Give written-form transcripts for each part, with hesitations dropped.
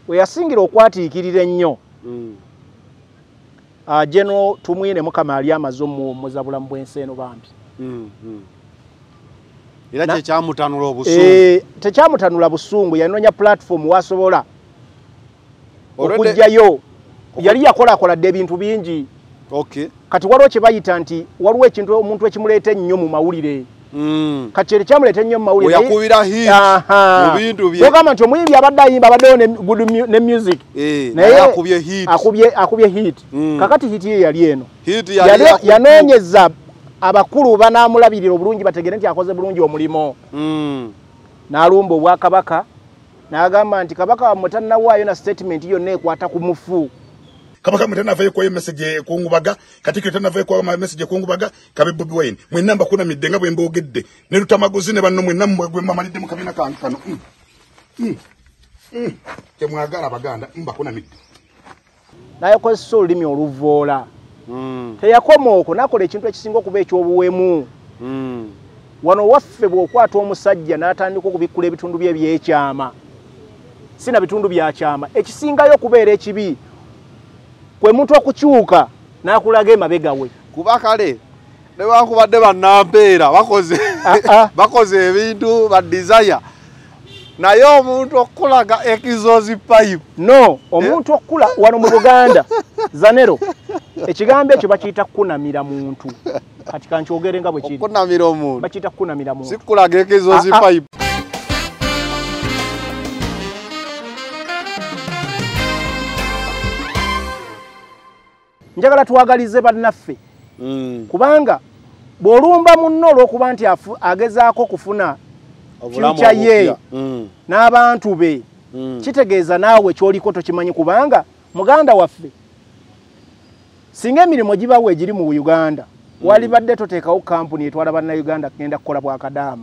we yasingira okwatiikirira ennyo General Tumwine Mukama ali amaze muzabulamu bw'ensi eno bambi. Era tekyamutanula obusungu. Tekyamutanula busungu, yanoonya platform wasobola okujjayo. Yali yakolakoladde ebintu bingi. Okay. Kati waliwo kye bayita nti waliwo ekintu omuntu ekimuleeta ennyo mu mawulire. Kati ekyamuleeta ennyo mu mawulire. Oyakubira hit mu bintu bye. Ogamba nti omuyimbi abadde ayimba abaddewo ne music. Naye akubye hit. Akubye hit. Kakati hit ye yali eno. Hit yanoonyeza abakulu banaamulabirira obulungi bategere nti akoze bulungi omulimo. N'alumba obwakabaka n'agamba nti kabaka wa mutannawaayo na statement yonna ekwata ku mufu. Kabaka mutannavayo kwa message kungubaga katika tannavayo kwa message kungubaga kabe Bobi Wine mwe namba kuna midenga bwe mbogedde ne lutamaguzi ne banno mwe nammwe gwe mamalidde mu kabina kange kano ke mwagala abaganda mba kuna midde naye ko olulimi oluvoola teyakoma okwo nakola ekintu ekisinga okuba ekyobuwemu wano waffe bw'okwata omusajja n'atandika okubikkula ebitundu bye ebyekyama sina bitundu byakyama ekisingayo okubeera ekibi kwe muntu okukyuka n'akulaga emabega we kuba kale newankubadde bannampeera bakoze ebintu ba desire naye omuntu okulaga ekizozi pipe no omuntu okula wano mu Buganda Zanero ekigambo ekyo bakiyita kunamira muntu kati kankyogere nga bwe kiri kunamira omuntu bakiyita kunamira muntu sikulaga ekizozi pipe. Njagala tuwagalize bannaffe kubanga bw'olumba munno olw'okuba nti agezaako kufuna future ye n'abantu be kitegeeza naawe kyoliko tokimanyi kubanga muganda waffe singa emirimu gibawo egiri mu Uganda walibadde toteekawo kampuni etwala bannayuganda kugenda kukola bwakadaama.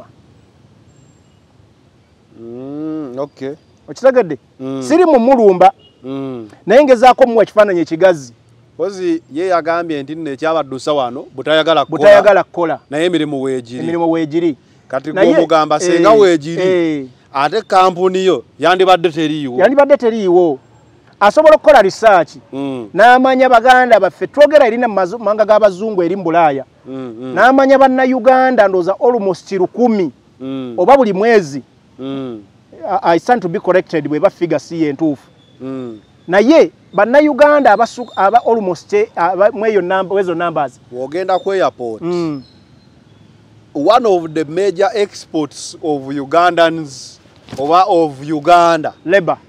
Okay. Okitegedde siri mu mulumba naye ngezaako muwa ekifaananyi ekigazi. Kozi ye yagambye nti nne kyabaddusa wano butayagala kukola naye emirimu weegiri kati gw'omugamba senga weegiri ate kampuni yo yandibadde teriiwo asobola okukola research n'amanya baganda baffe twogera erina mu manga g'abazungu eri mu Bulaaya n'amanya bannayuganda ndooza almost 1,000 oba buli mwezi. I stand to be corrected bwe bafiga si yentuufu naye bannayuganda aba almost mwezo numbers wogenda ku airport one of the major exports of Ugandans of Uganda labor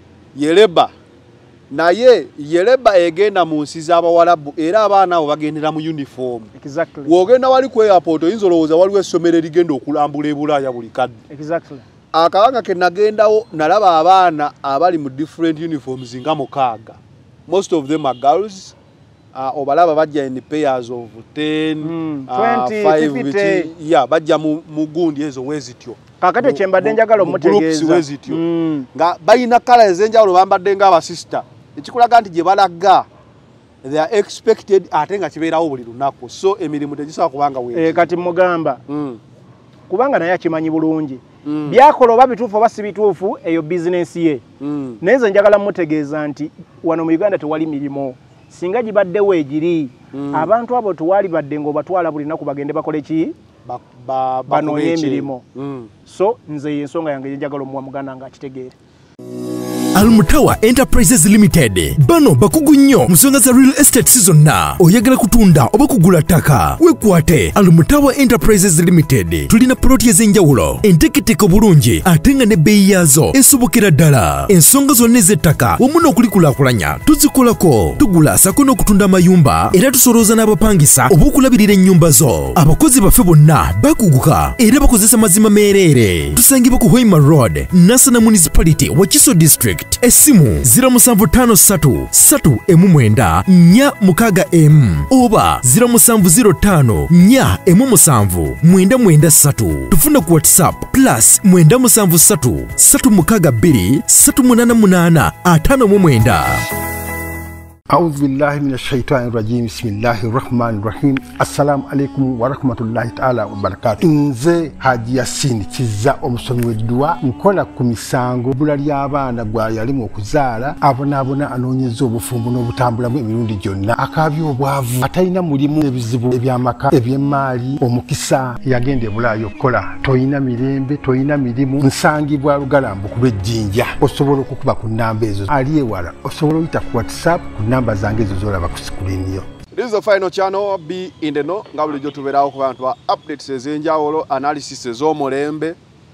naye labor egenda mu nsi z'Abawarabu era abaana abo bagendera mu uniform. Exactly. Wogenda wali ku airport oyinza olowooza waliwo essomero erigenda okulambula e Bulaaya buli kadde. Exactly. Akabanga ke nagendawo nalaba abaana abali mu different uniforms nga 6. Most of them are girls. Obalaba bajja in pairs of 10, 20, 5, 50. Yeah, bajja mu gundi ezo wezityo. Kakati kyembadde njagala omutegeeza. Nga bayina kala ezenjawulo bambadde nga abasister. Ekikulaga nti gye balaga they are expected ate nga kibeerawo buli lunaku. So emirimu tegisobola kubanga weegi. Kati mugamba. Kubanga naye akimanyi bulungi. Byakola oba bituufu oba si bituufu eyo business ye. Naye nze njagala mutegeeza nti wano mu Uganda tewali mirimo. Singa gibaddewo egiri abantu abo tuwali badde ng'obatwala buli nnaku bagende bakole ki banoonya emirimu. So nze y'ensonga yange njagala omuwa muganda nga akitegeere. Almutawa Enterprises Limited bano bakugu nnyo musonga za real estate zonna oyagala kutunda oba kugula ttaka wekwate Almutawa Enterprises Limited tulina ploti ez'enjawulo enteketeko bulungi ate nga n'ebbeeyi yaazo esobokera ddala ensonga zonna ez'ettaka wamu n'okulikulaakulanya tuzikolako tugula sako n'okutunda amayumba era tusolooza n'abapangisa oba okulabirira ennyumba zo abakozi baffe bonna bakuguka era bakozesa mazima meereere tusangibwa ku Hoima Road Nasana Municipality Wakiso District Esimu 0753 oba 0705 tufuna ku WhatsApp +973 362 388 599. أعوذ بالله من الشيطان الرجيم بسم الله الرحمن الرحيم السلام عليكم ورحمة الله تعالى وبركاته nze Haji Yasin kiza omusomi w'edduwa nkola ku misango bula ly'abaana gwa yalimu okuzaala abonaabona anoonyeza obufumbo n'obutambulamu emirundi gyonna akaabya obwavu atalina mulimu ebizibu eby'amaka eby'emmaali omukisa yagenda e Bulaaya okukola toyina mirembe toyina mirimu nsangibwa Lugalambo ku lw'ejjinja osobola okukuba ku nnamba ezo ali ewala osobola oyita ku WhatsApp ku namba zange ezo z'olaba ku sikulini yo. This is the final channel, Be in the Know. Nga bulijjo tubeerawo ku bantu ba updates ez'enjawulo, analysis ez'omulembe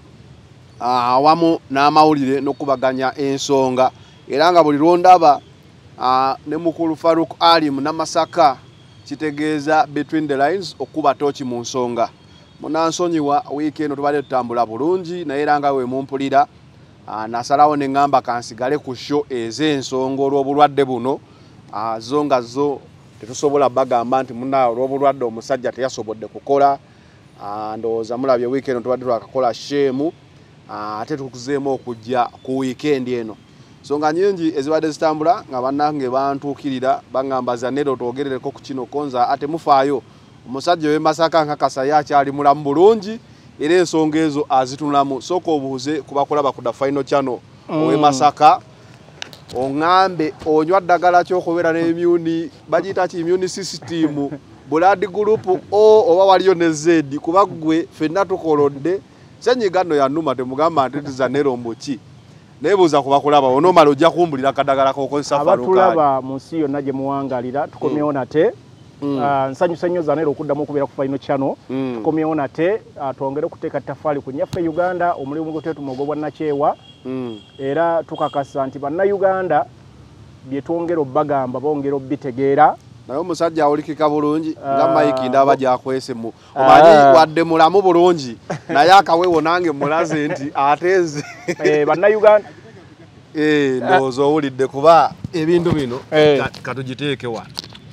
awamu n'amawulire n'okubaganya ensonga. Era nga buli lwondaba ne mukulu Farouk Ali Namasaka kitegeeza between the lines okuba tooki mu nsonga. Munansonyiwa wiiki eno tubadde tutambula bulungi naye era nga we mumpulira nasalawo ne ngamba kansigale ku show ez'ensonga olw'obulwadde buno zonga zo tetusobola bagamba nti muna olw'obulwadde omusajja teyasobodde kukola ndowooza mulabye weekend tubadde twakakola shemu ate tukuzeemu okujja ku weekend eno nsonga nyingi ezibadde zitambula nga bannange bantuukirira bagamba Zanero twogerereko ku kino konza ate mufaayo omusajja w'e Masaka nkakasa yakyali mulamu bulungi era ensonga ezo azitunulamu sooka obuuze kubakulaba ku da final channel ow'e Masaka ongambe onywa ddagala ky'okubeera n'emyuni bagiyita ki immune system blood group O oba waliyo ne Z kuba ggwe ffenna tukolodde senyiga nno yannuma temugamba nti Zanero mbuki nebuuza kubakulaba onoomala ojja kumbulira akaddagala k'okozesa abatulaba mu nsi yonna gye muwangalira tukomyewo nate nsanyusa nnyo Zanero okuddamu okubeera ku final channel tukomyewo nate twongere okuteeka ttafaali ku nnyaffe Uganda omulimu gwetetumugobwa nakyewa era tukakasa nti bannayuganda bye twongera obbagamba bongera obbitegeera naye omusajja awulikika bulungi nga Mike ndaba gyakwese mu omanyi wadde mulamu bulungi naye akaweewo nange mulaze nti ateze bannayuganda ndowooza owulidde kuba ebintu bino katugiteeke wano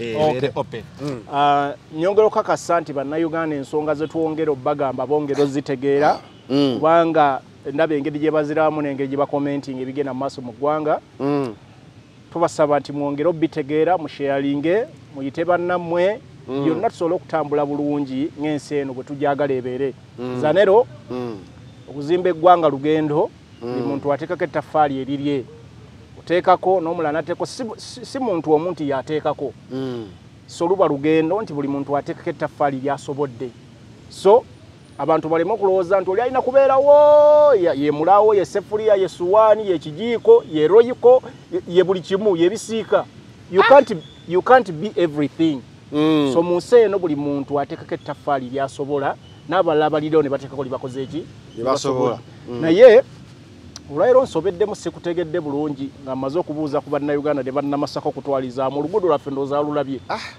nyongera okukakasa nti bannayuganda ensonga ze twongera obbagamba bongera ozitegeera kubanga ndaba engeri gye baziraamu n'engeri gye bakomentinga ebigenda mu maaso mu ggwanga tubasaba nti mwongere obbitegeera musharinge muyite bannammwe byonna tusobole okutambula bulungi ng'ensi eno bwe tujagala ebeere Zanero okuzimba eggwanga lugendo buli muntu ateekako ettaffaali erirye oteekako n'omulala nateeko si muntu omu nti yateekako so luba lugendo nti buli muntu ateekako ettaffaali lyasobodde so abantu balema okulowooza nti oli alina kubeerawo ye mulawo ye sefuliya ye suwaani ye kijiiko ye royiko ye buli kimu ye bisiika you can't be everything so mu nsi eno buli muntu ateekako ettaffaali lyasobola n'abalala balirawo ne bateekako libakoze eki basobola naye olwaleero nsobeddemu sikutegedde bulungi nga mmaze okubuuza ku bannayuganda ne bannamasaka okutwalizaamu oluguudo lwaffe ndowooza lulabye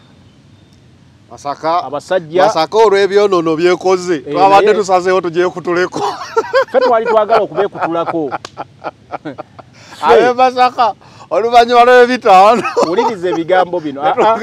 Masaka olw'ebyonoono byekoze twabadde tusazeewo tugyekutuleko ffe twali twagala okubeekutulako abe Masaka oluvannyuma lw'ebitaano wuliriza ebigambo bino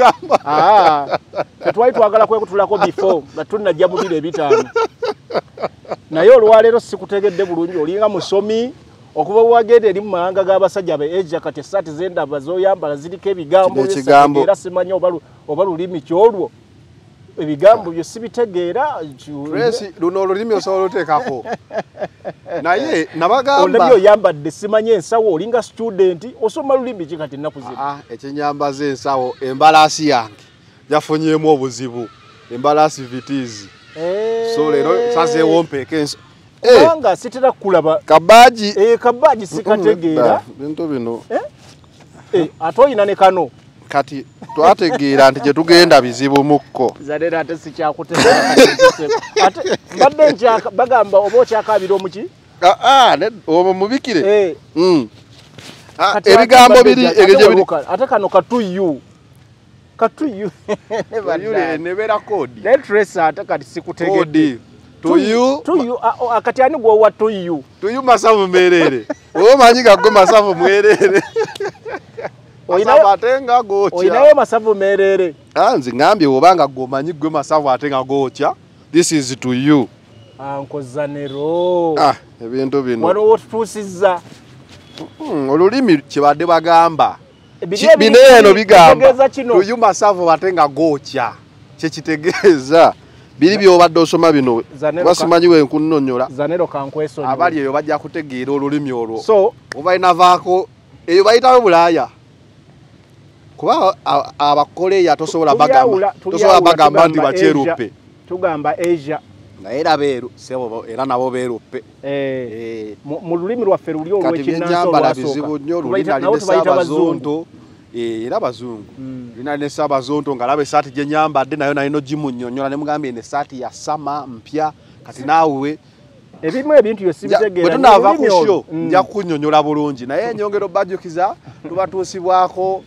ffe twali twagala kwekutulako before nga tunnajja mu biro ebitaano naye olwaleero sikutegedde bulungi olinga musomi okuba wagenda eri mu mahanga g'abasajja be kati essaati z'endaba z'oyambala ziriko ebigambo era simanyi oba lulimi kyolwo ebigambo byo sibitegeera luno olulimi osobola oteekako naye nabagamba olabye oyambadde simanyi ensawo olinga student osoma lulimi ki kati ennaku zino ekinyambaza ensawo embalaasi yange yafunyeemu obuzibu embalaasi vitizi so leero sazeewo mpeeka kubanga sitera kulaba kabaaji sikategeera bintu bino ate oyina ne kano kati twategeera nti gye tugenda bizibu mukko Zanero ate sikyakutegeera ate mbadde bagamba oba okyakaabira omuki omwo mubikire ebigambo biri ate kano katuyu nebeera kodi netresa ate kati sikutegedde tuyu akati ani gwowa tuyu masavu merere omanyi gagwe masavu mwerere oyinayo masavu merere nze ngambye obanga gwomanyi gwe masavu ate nga gokya this is to you Uncle Zanero ebintu bino wano wotutuusizza olulimi kibadde bagamba bineno bigamba tuyuma savo batenga gocha kyekitegeeza biri byobadde osoma bino basimanyi wenkunnyonnyola zanero kankweso abali eyo bajja kutegeera olulimi olwo so obalina vaako eyo bayitawo Bulaaya kuba abakoleya tosobola bagamba nti bakyeruppe tugamba Asia naye labeeru sebo era nabo beeruppe mu lulimi lwaffe luli olw'ekinnansi olwasooka bazonto era bazungu lina ne sabazonto ngalabe saati gye nyambadde nayo nalino gimunnyonnyola ne mugambye ne saati ya sama mpya kati naawe ebimu ebintu yosibitegeera bwe tunaava ku sho nja kukunnyonnyola bulungi naye enyongero bajjukiza tubatuusibwako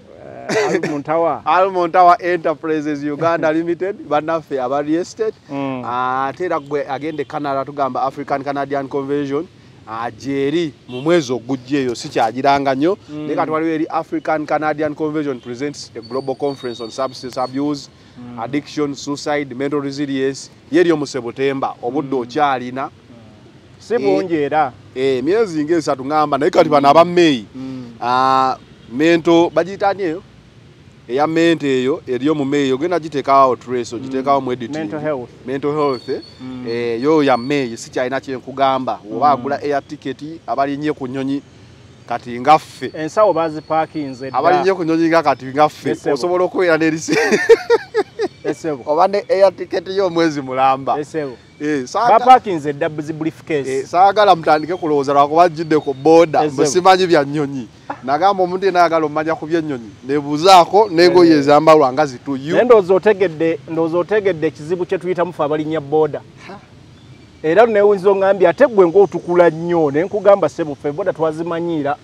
Almontawa Enterprises Uganda Limited bannaffe aba real estate ate era gwe agende Canada tugamba African Canadian Convention ajeri mu mwezi ogujja eyo sikyagiranga nnyo naye kati waliwo eri African Canadian Convention presents a global conference on substance abuse addiction suicide mental resilience yeri mu September obudde okyalina sibungi era myezi ng'esatu ngamba naye kati bano aba May mento bagiyitani eyo eya mente eyo eriyo mu May ogenda giteekawo trace ogiteekawo mu editing mental health yo ya May sikyalina kyenkugamba oba agula air ticket abalinnye ku nnyonyi kati ngaffe ensawo baziparkinze abalinnye ku nnyonyi nga kati ngaffe osobola okubeera n'erisi oba ne air ticket y'omwezi mulamba baparkinze dda briefcase saagala mutandike kulowooza lwakuba jjidde ku booda musimanyi bya nnyonyi nagamba omuntu yenna ayagala omanya ku by'ennyonyi nebuzaako n'engoye ezambalwa nga zituyu naye ndowooza otegedde ekizibu kye tuyitamu ffe abalinnya booda era neewunza oŋŋambye ate ggwe ng'otukula nnyo ne nkugamba ssebo ffe booda twazimanyiira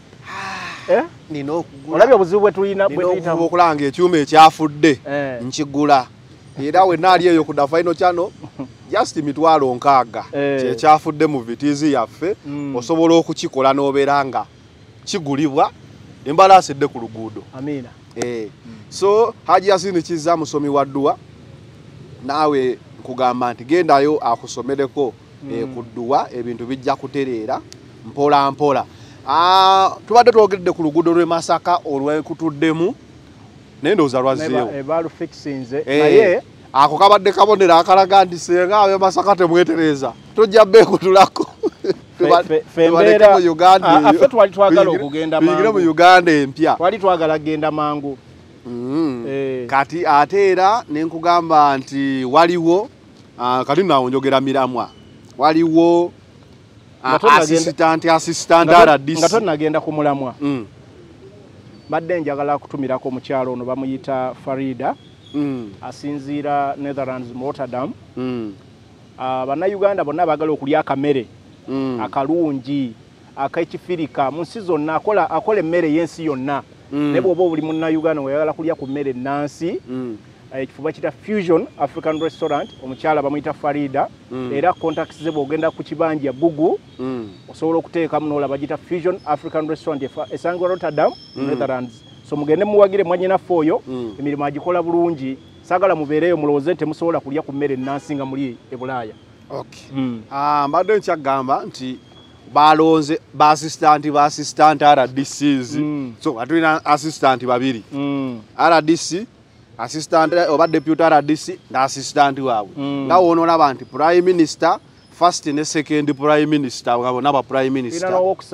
olabye obuzibu bwe tulina okuva okulanga ekyuma ekyafudde nkigula era wenna ali eyo ku Dafaino Channel just mitwalo 60 kyekyafudde mu vitizi yaffe osobola okukikola n'obeera nga kigulibwa embalaasi edde ku luguudo. Amina. So Haji Yasini Kizza musomi wa dduwa naawe nkugamba nti gendayo akusomereko ku dduwa ebintu bijja kutereera mpola mpola. Tubadde twogedde ku luguudo lw'e Masaka olwekutuddemu naye ndowooza lwazzeewo balufixinze naye ako kabadde kabonera akalaga nti senga ab'e Masaka temwetereza tojja beekutulako fembeera affe twali twagala okugenda mangu mu Uganda empya twali twagala genda mangu kati ate era ne nkugamba nti waliwo kati naawo njogera miramwa waliwo assistant RDC nga tonnagenda ku mulamwa badde njagala kutumirako omukyalo ono bamuyita Farida asinziira Netherlands mu Rotterdam bannayuganda bonna baagala okulya akamere akalungi ak'ekifirika mu nsi zonna akola emmere y'ensi yonna naye bw'oba buli munnayuganda weyagala kulya ku mmere ennansi ekifuba kita Fusion African Restaurant omukyala bamuyita Farida era contacts ze bw'ogenda ku kibanja Google osobola okuteekamu n'olaba gita Fusion African Restaurant esangibwa Rotterdam Netherlands so mugende muwagire mwannyinaffe oyo emirimu agikola bulungi saagala mubeereyo mulowooze nti temusobola kulya ku mmere ennansi nga muli e Bulaaya. Mbadde nkyagamba nti balonze ba-assistant RDCs so atulina assistant babiri RDC assistant oba deputy RDC na assistant waabwe nga woonolaba nti prime minister first ne second prime minister ngabona ba prime minister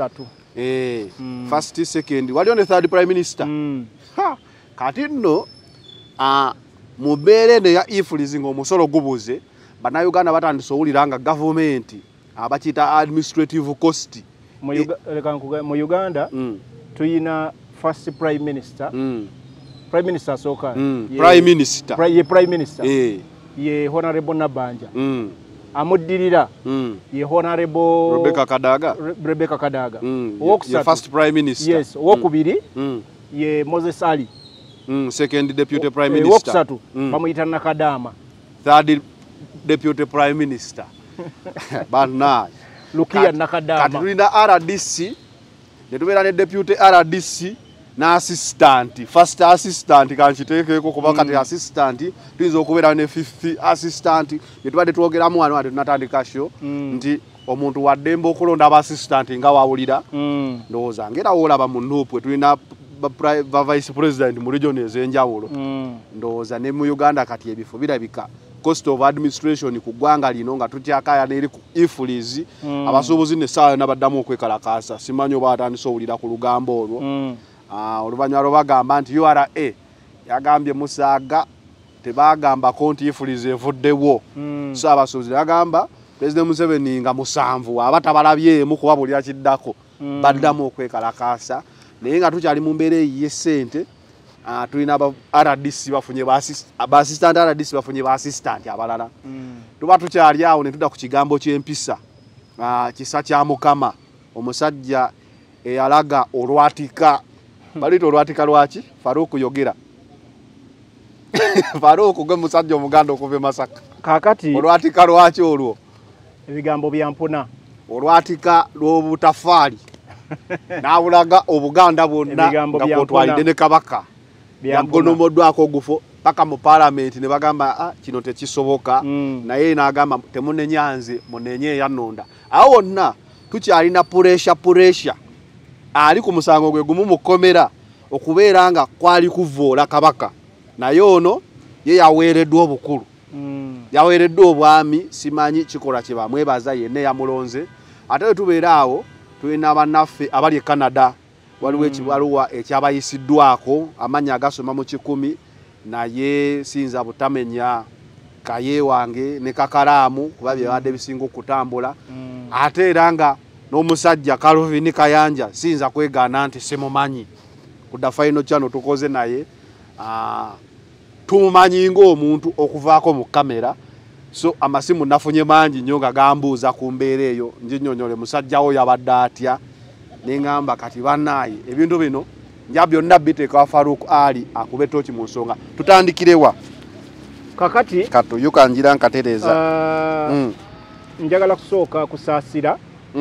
first second waliyo ne third prime minister kati nno mubeere ne ya influencing omusolo gubuze bannayuganda batandise owulira nga gavumenti abakiyita administrative cost mu Uganda tuyina first prime minister prime minister asooka prime minister ye honorable Nabanja amuddirira ye honorable Rebecca Kadaga first prime minister yes owokubiri ye Moses Ali second deputy prime minister wokusatu bamuyita Nakadama third deputy prime minister bana Lukia Nakadama kati tulina RDC ne tubeera ne deputy RDC na assistant first assistant kanchiteekeko kuba kati assistant tuyinza okubeera ne fifth assistant ne tubadde twogeramu wano ate tunatandika show nti omuntu waddembe okulonda aba assistant nga wawulira ndowooza ngera woolaba mu Nuupwe tulina ba vice president mu region ezenjawulo ndowooza ne mu Uganda kati ebifo birabika cost of administration ku ggwanga lino nga tutyakaya n'eri ku ifulizi abasuubuzi ne saawa n'abaddamu okwekalakaasa simanyi oba atandise owulira ku lugambo olwo oluvannyuma lwebagamba nti URA yagambye Musaaga tebagambako nti ifulizi evuddewo so abasuubuzi bagamba President Museveni nga musanvu aba tabalabyemu kubabulira kiddako baddamu okwekalakaasa naye nga tukyali mu mbeera eyiye ssente tulina RDC bafunye ba assistant RDC bafunye ba assistant abalala tuba tukyali awo ne tudda ku kigambo ky'empisa kisa kya Mukama omusajja eyalaga olwatika balito olwatika lwaki Faruku yogera Faruku gwe musajja omuganda okuva Masaka kakati olwatika lwaki olwo ebigambo byampuna olwatika lw'obutafaali n'abulaga obuganda bwonna nga kwotwalidde ne Kabaka yagonomoddwako ogufo paka mu parliament ne bagamba kino tekisoboka naye n'agamba temunenyanze munenye eyanonda awo wonna tukyalina pressure ali ku musango gwe gumu mukomera okubeera nga kwali kuvoola Kabaka naye ono ye yaweereddwa obukulu yaweereddwa obwami simanyi kikola kye bamwebaza yenna yamulonze ate we tubeera awo tulina bannaffe abali e Canada waliwo ekibaluwa ekyabayisiddwako amanya agasoma mu 10 naye sinza butamenya kaye wange ne kakalaamu kuba byabadde bisinga okutambula ate era nga n'omusajja Calvin Kayanja sinza kwegaana nti simumanyi kudda final channel tukoze naye tumumanyi ng'omuntu okuvaako mu kamera so amasimu nafunye mangi nnyo nga gambuuza ku mbeera eyo njinyonyole musajjawo yabadde atya nengamba kati bannaaye ebintu bino nja byonna biteeka Faruku Ali akube toki mu nsonga tutandikirewa kakati kato yukanjira nkatereza njagala kusooka kusaasira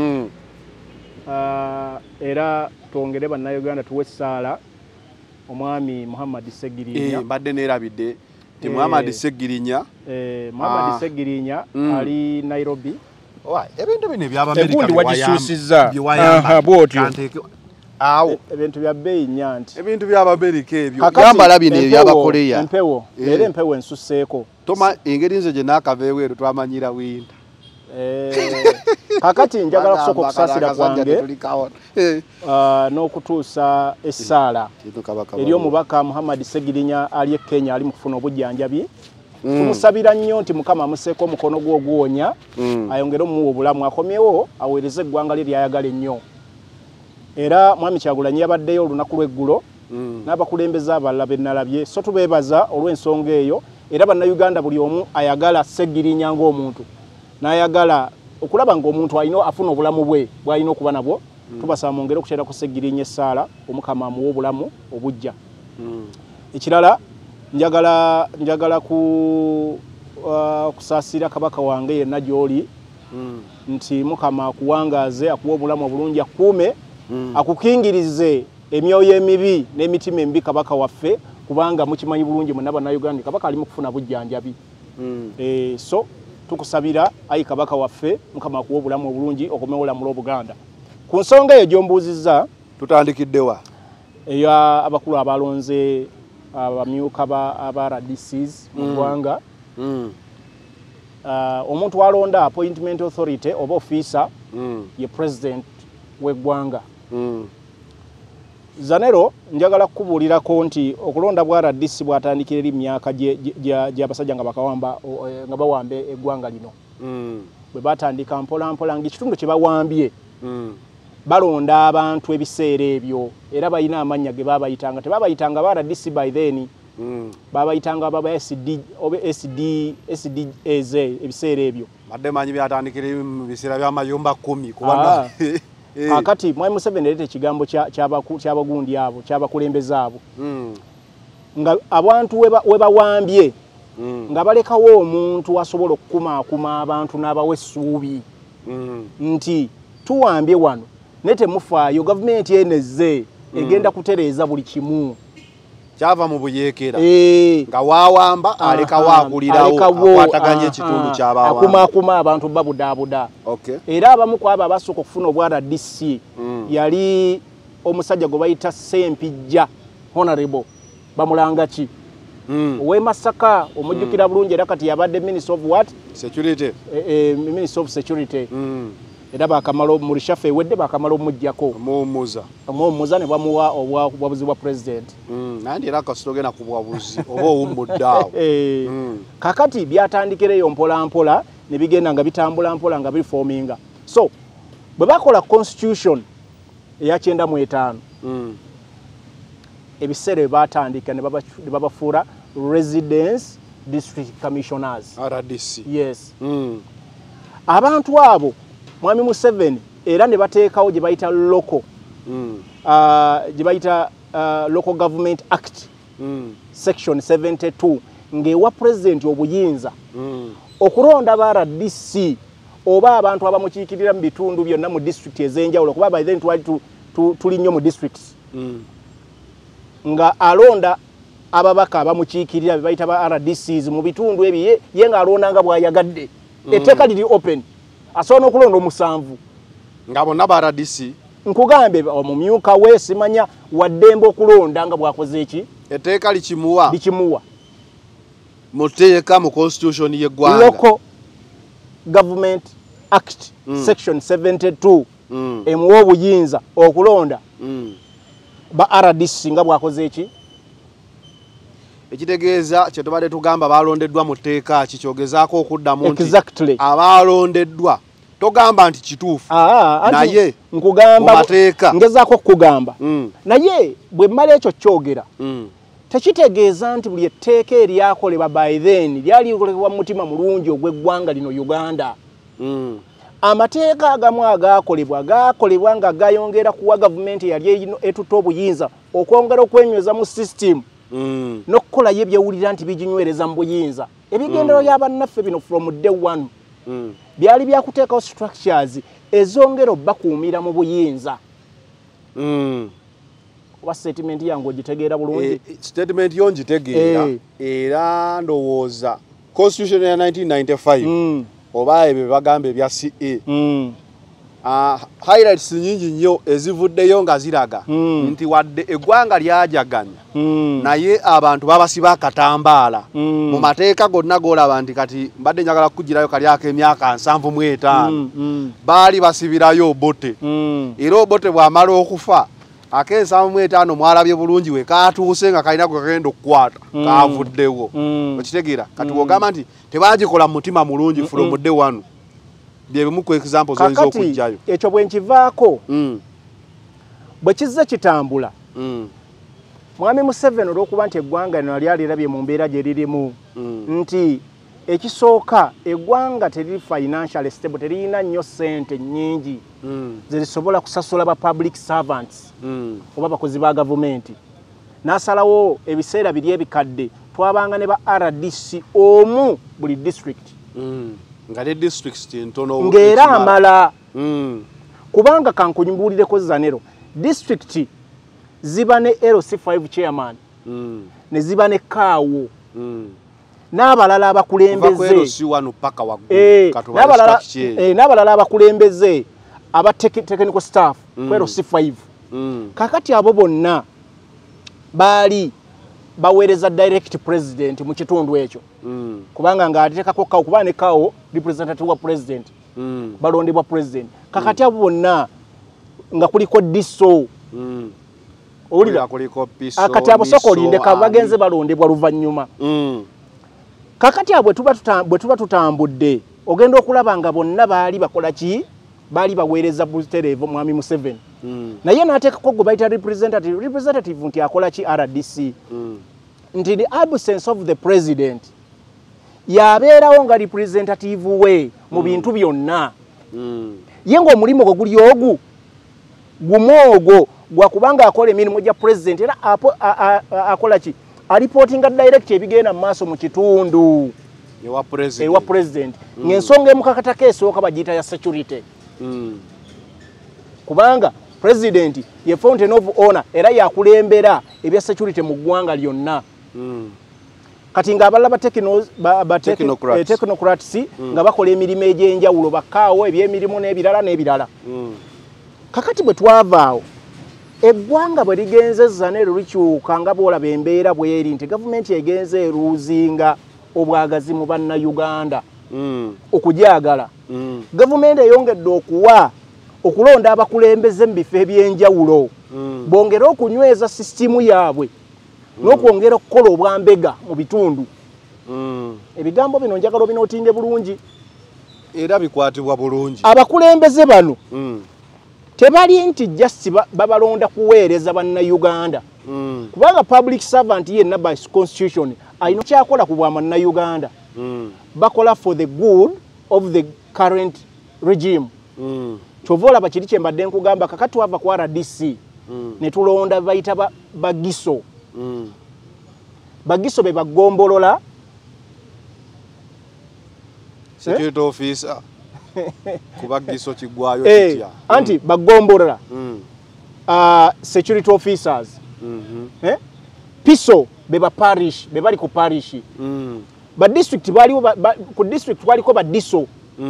era twongere bannayuganda tuwe essaala omwami Muhammad Segirinya mbadde neerabidde ti Muhammad Segirinya Muhammad Segirinya ali Nairobi ebintu bino eby'Amerika awo ebintu bya bbeeyi nnyo nti ebintu by'Amerika ebyo byambala bino ebyabakoleya empewo era empewo ensusseeko toma engeri nze gye naakaveeweero twamanyira winta kakati njagala kusooka okusaasira kwange n'okutuusa essaala eri omubaka Muhammad Segirinya ali e Kenya ali mu kufuna obujjanjabi tumusabira nnyo nti Mukama amuseeko omukono gwe oguwonya ayongere omuwa obulamu akomyewo aweereze eggwanga lye lyayagala ennyo era mwami Kyagulanyi yabaddeyo olunaku lw'eggulo n'abakulembeze abalala be nnalabye so tubeebaza olw'ensonga eyo era bannayuganda buli omu ayagala Segirinya ng'omuntu n'ayagala okulaba ng'omuntu alina afuna obulamu bwe bw'alina okuba nabwo tubasaba mwongere okuteera ku Segirinya essaala Omukama amuwe obulamu obujja ekirala njagala kusaasira Kabaka wange yenna gy'oli nti Mukama akuwangaaze akuwa obulamu obulungi akuume akukingirize emyoyo emibi n'emitima embi Kabaka waffe kubanga mukimanyi bulungi mwenna bannayuganda Kabaka ali mu kufuna bujjanjabi so tukusabira ayi Kabaka waffe Mukama akuwa obulamu obulungi okomewolamula Obuganda ku nsonga eyo gy'ombuuzizza tutandikiddewa eyo abakulu abalonze abamyuka aba RDCs mu ggwanga omuntu walonda appointment authority oba officer ye president w'eggwanga Zanero njagala kukubuulirako nti okulonda bwa RDC bwatandikira eri myaka gy'abasajja nga bakawamba nga bawambe eggwanga lino bwe batandika mpola mpola ng'ekitundu kye bawambye balonda abantu ebiseera ebyo era balina amannya ge babayitanga tebabayitanga ba RDC by then babayitanga baba SD oba SDAZ ebiseera ebyo badde manyi byatandikira mu biseera by'amayumba 10 kubanga akati mwai Museveni erete ekigambo ky'abagundi abo ky'abakulembeze abo nga abantu we bawambye nga balekawo omuntu asobola okukumaakuma abantu n'abawe essuubi nti tuwambye wano ne temufaayo gavumenti enezze egenda kutereeza buli kimu kyava mu buyeekera nga waawamba aleka waakulirawo akwataganya ekitundu ky'abaawamba akumaakuma abantu babudaabuda era abamu ku abo abasooka okufuna obwa RDC yali omusajja gwe bayita Sempijja Honorable bamulanga ki owe Masaka omujjukira bulungi era kati yabadde Minister of what security Minister of security era bakamalo mu rishafe wedde bakamalo mujjako muumuza ne bamuwa obwabuzi bwa president nandi era kasitogena ku bwabuzi oba owummuddawo kakati byatandikereyo mpola mpola ne bigenda nga bitambula mpola nga biforminga so bwe bakola constitution eya 95 ebiseere batandika ne babafuula residence district commissioners RDC yes abantu abo Mwami Museveni era ne bateekawo gye bayita Local Government Act section 72 ng'ewa president obuyinza okulonda ba RDC oba abantu abamukiikirira mu bitundu byonna mu district ez'enjawulo kuba by then tuli nnyo mu districts nga alonda ababaka abamukiikirira be bayita ba RDCs mu bitundu ebyo ye nga alonda nga bw'ayagadde etteeka liri open asobola okulonda omusanvu nga bonna ba RDC nkugambe omumyuka we simanya waddembe okulonda nga bwakoze eki etteeka likimuwa muteeka mu constitution y'eggwanga Local Government Act section 72 emuwa obuyinza okulonda ba RDC nga bwakoze eki ekitegeeza kye tubadde tugamba balondeddwa mu tteeka kikyogezaako okuddamu nti exactly abalondeddwa togamba nti kituufu naye nkugamba mateeka ngezaako okugamba naye bwe mmala ekyo kyogera tekitegeeza nti buli etteeka eryakolebwa by then lyali likolebwa mu mutima mulungi ogw'eggwanga lino Uganda amateeka agamu agakolebwa nga gayongera kuwa gavumenti yali etutte obuyinza okwongera okwenyweza mu system n'okukolayo ebyewulira nti biginywereza mu buyinza ebigendero by'abannaffe bino from day one byali byakuteekawo structures ezongera obbakuumira mu buyinza oba statement yange ogitegeera bulungi statement yo ngitegeera era ndowooza constitution ya 1995 oba ebyo bagamba ebya CA highlights nyingi nnyo ezivuddeyo nga ziraga nti wadde eggwanga lyajaganya naye abantu babasiba akatambaala mu mateeka gonna g'olaba nti kati mbadde njagala kukugirayo kalyako emyaka 75 baali basibirayo obote era obote bw'amala okufa ake75 mwalabye bulungi we katuuse nga kalina gwe kagenda okukwata kavuddewo okitegeera kati wogamba nti tebagikola mu mutima mulungi from day one byebimu ku examples oyinza okujjayo ekyo bwe nkivaako bwe kizze kitambula Mwami Museveni olw'okuba nti eggwanga lino lyali lirabye mu mbeera gye lirimu nti ekisooka eggwanga teriri financial stable teririna nnyo ssente nnyingi zerisobola kusasula ba public servants oba bakozi ba gavumenti n'asalawo ebiseera biri ebikadde twabanga ne ba RDC omu buli district nga ne districts ntono ng'era amala kubanga kankunyumbulireko zanero district ziba ne LC5 chairman ne ziba ne kaawo n'abalala abakulembeze n'abalala abakulembeze aba technical staff kwero C5 kakati abo bonna baali baweereza direct president mu kitundu ekyo kubanga ng'ateekako kawo kuba ne kawo representative wa president balondebwa president kakati abo bonna nga kuliko diso owulira akati abo soko olindeka bagenze balondebwa luvannyuma kakati abo bwe tuba tutambudde ogenda okulaba nga bonna baali bakola ki baali baweereza butereevu Mwami Museveni naye n'ateekako gwe bayita representative nti akola ki RDC nti the absence of the president yabeerawo nga representative we mu bintu byonna ye ng'omulimu gwe guli ogu gumwogo gwakubanga akola emirimu gya president era akola ki alipotinga direct ebigenda mu maaso mu kitundu ewa president ng'ensonga emukakatako esooka bagiyita ya security kubanga president ye fountain of honor era yakulembera ebya security mu ggwanga lyonna kati ng'abalala technocrats nga bakola emirimu egy'enjawulo bakaawo ebyemirimu n'ebirala kakati bwe twavaawo eggwanga bwe ligenzezza ne lukyuka nga bw'olaba embeera bw'eri nti gavumenti egenze eruuzinga obwagazi mu bannayuganda okugyagala. Gavumenti eyongedde okulonda abakulembeze mu bifo eby'enjawulo, bongera okunyweza sisitimu yaabwe n'okwongera okukola obwambega mu bitundu. Ebigambo bino njagala binootinge bulungi era bikwatibwa bulungi. Abakulembeze bano tebali nti just babalonda kuweereza bannayuganda, kubanga public servant yenna by constitution alina kyakola ku bwamannayuganda. Bakola for the good of the current regime. Kyova olaba kiri kye mbadde nkugamba kakati twava ku RDC ne tulonda bayita bagiso. Bagiso be bagombolola security officer kuba giso kigwayo kitya anti bagombolola security officers piso be ba parish be bali ku parish ba district bali ku district waliko ba diso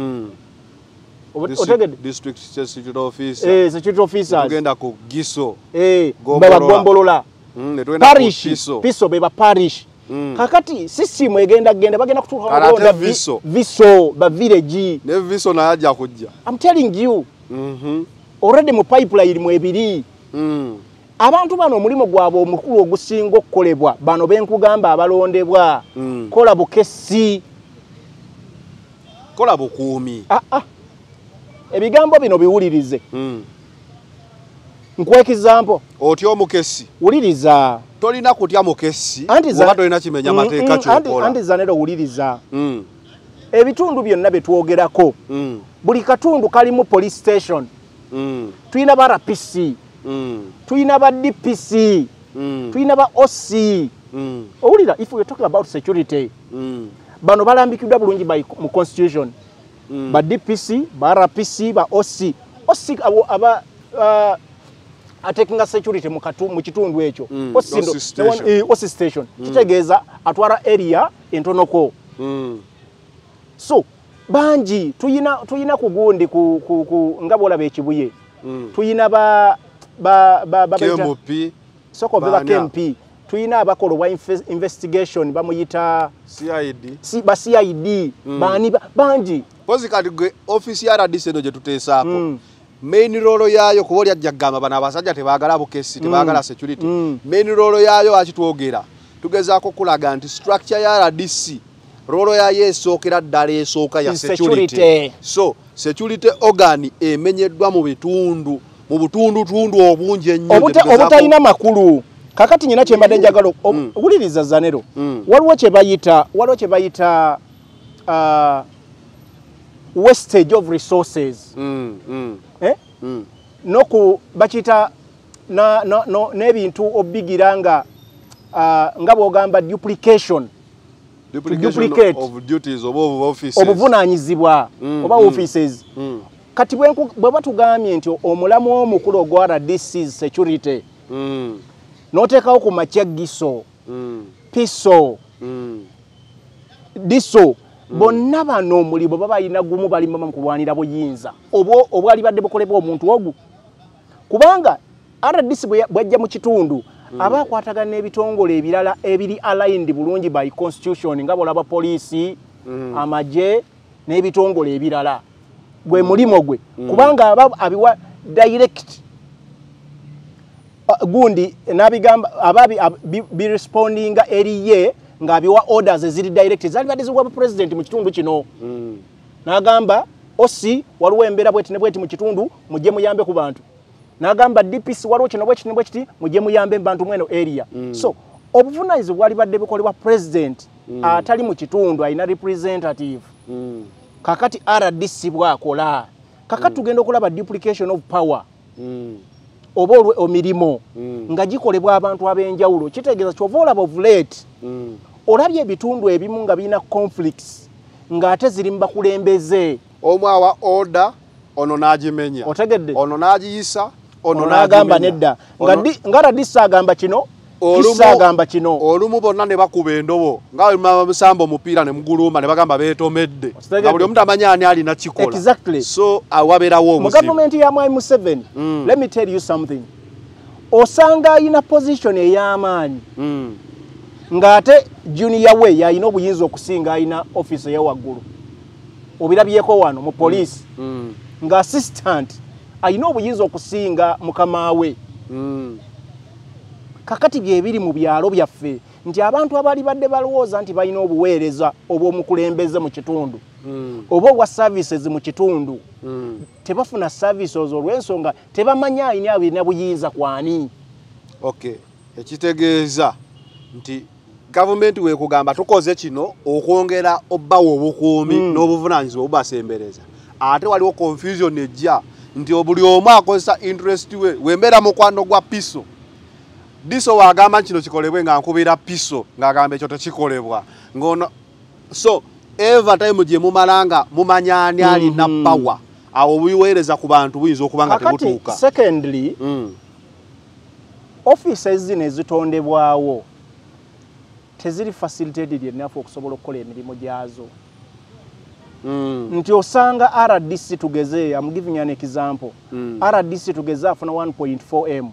district security officer security officers tugenda ku giso bagombolola parish piso be ba parish. Kakati system egenda bagenda kutuka viso ba village ne viso na aja kujja. I'm telling you already mu pipeline mu ebiri. Abantu bano omulimo gwabo omukulu ogusinga okukolebwa bano benkugamba abalondebwa kola bukesi kola bukuumi. Ebigambo bino biwulirize. Nkuwa example otyo omukesi wuliriza tolina kutya mukesi oba tolina kimenya mateeka kyokola. Anti zanero wuliriza ebitundu byonna betwogerako buli katundu kalimu police station. Tuyina ba RPC tuyina ba DPC tuyina ba OC. Owulira if we talk about security bano balambikidwa bulungi mu constitution. Ba DPC ba RPC ba OC aba atekinga security mu kitundu ekyo. OC station kitegeeza atwara area entonoko. So banji tuyina kugundi ku ngabola bekibuye tuyina ba KMP soko beba KMP tuyina abakola wa investigation bamuyita CID bani banji pozi kati office ya RDC no je tuteesako main role yayo kuba lyajja gamba bana abasajja tebagala bukesi tebagala security. Main role yayo akitwogera tugezaako kulaga nti structure ya RDC role yayo esookera ddala esooka ya security. So security organ emenyeddwa mu butundu obungi ennyo obutalina makulu. Kakati nyina kyembadde njagala wuliriza Zanero waliwo kye bayita wastage of resources. Noku bakita n'ebintu obigira nga bw'ogamba duplication of duties of offices obuvunaanyizibwa oba offices. Kati bwe batugambye nti omulamu omukulu ogwa RDC security n'oteekawo ku makya giso piso diso bonna bano omulibo baba alina gumu balima mu kulwanira buyinza obwali badde bukolebwa omuntu ogu, kubanga RDC bwajja mu kitundu aba akwatagana n'ebitongole ebirala ebiri aligned bulungi by constitution nga bolaba poliisi amaje n'ebitongole ebirala gwe mulimo gwe kubanga abiwa direct gundi nabigamba ababi be responding eriye nga biwa orders eziri direct zali badizibwa president mu kitundu kino nagamba osi waliwo embeera bweti mu kitundu mujje muyambe ku bantu nagamba DPC waliwo kino bweti mujje muyambe bantu mweno area. So obuvunaanyizibwa bwali badde bukolebwa president atali mu kitundu alina representative. Kakati RDC bwakola kakati tugenda okulaba duplication of power oba omirimu nga gikolebwa abantu ab'enjawulo. Kitegeeza kyova olaba of late olabye ebitundu ebimu nga birina conflicts ng'ate ziri mu bakulembeze omu awa order ono n'agimenya otegedde ono n'agiyisa ono n'agamba nedda nga RDC agamba kino kisa agamba kino olumu bonna ne bakuba endobo nga bamusamba omupiira ne mugulumba ne bagamba beetomedde nga buli omuntu amanya ani alina kikola. Exactly. So awabeerawo omuzibu mu government ya Mwai Museveni. Let me tell you something. osanga ina position ey'amaanyi ng'ate junior we yalina obuyinza okusinga alina office eyawaggulu obirabyeko wano mu police nga assistant alina obuyinza okusinga mukama we kakati byebiri mu byalo byaffe nti abantu abali badde balowooza nti balina obuweereza obw'omukulembeze mu kitundu oba obwa services mu kitundu tebafuna services olw'ensonga tebamanya alina buyinza kwani. Okay, ekitegeeza nti government we kugamba tukoze kino okwongera obbawo obukuumi n'obuvunaanyizibwa obubasembereza ate waliwo confusion ejja nti buli omu akozesa interest we wembeera mukwano gwa piso diso wagamba kino kikolebwe nga nkubira piso ng'agamba ekyo tekikolebwa ngono so every time gye mumalanga mumanyani alina power awo buyiweereza ku bantu buyinza okuba nga tebutuuka. Secondly, offices zino ezitondebwawo teziri facilitated enough okusobola okukola emirimu gyazo. Nti osanga RDC tugeze, I'm giving you an example. RDC tugeze afuna 1.4M.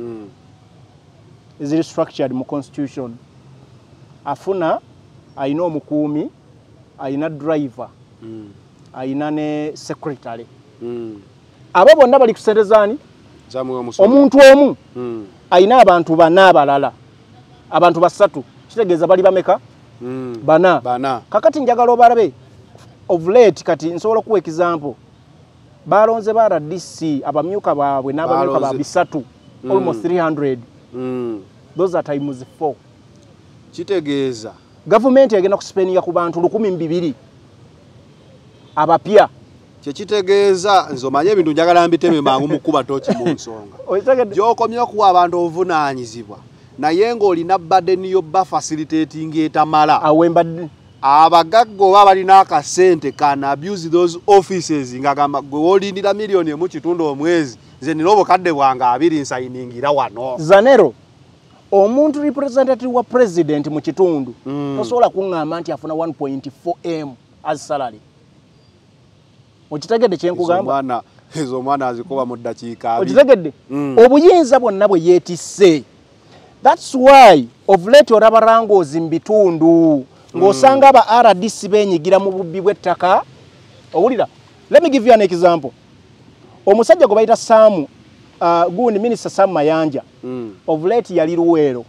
Is structured mu constitution. Afuna ayina omukuumi, ayina driver, ayina ne secretary. Abo bonna bali kuserezani omuntu omu ayina abantu bana abalala, abantu basatu, kitegeeza bali bameka bana. Kakati njagala obalabe of late kati nsobola okuwa example balonze ba RDC abamyuka baabwe n'abamyuka ba bisatu almost 300. Those are times 4. Kitegeeza government yagenda kuspendinga ku bantu 1200 abapya. Kitegeeza nzomanye ebintu njagala mbiteme mangu mukuba tochi mu nsonga gyokomye okuwa abantu obuvunaanyizibwa naye ng'olina burden yo ba facilitating etamala awembadde abagaggo baba balina akasente can abuse those offices ngagamba gwe wolindira milioni mu kitundu omwezi nze nina obukadde bwange 2 nsayiningira wano Zanero omuntu representative wa president mu kitundu tosobola kuŋŋamba nti afuna 1.4M as salary. Okitegedde kyenkugamba ezo mwana azikuba mu ddakiika 2. Okitegedde obuyinza bwonna bwe yeetisse. That's why of late olaba rangozi mu bitundu ng'osanga aba RDC benyigira mu bubbi bw'ettaka. Owulira, let me give you an example. Omusajja gwe bayita Samu gundi Minister Sam Mayanja of late yali Luweero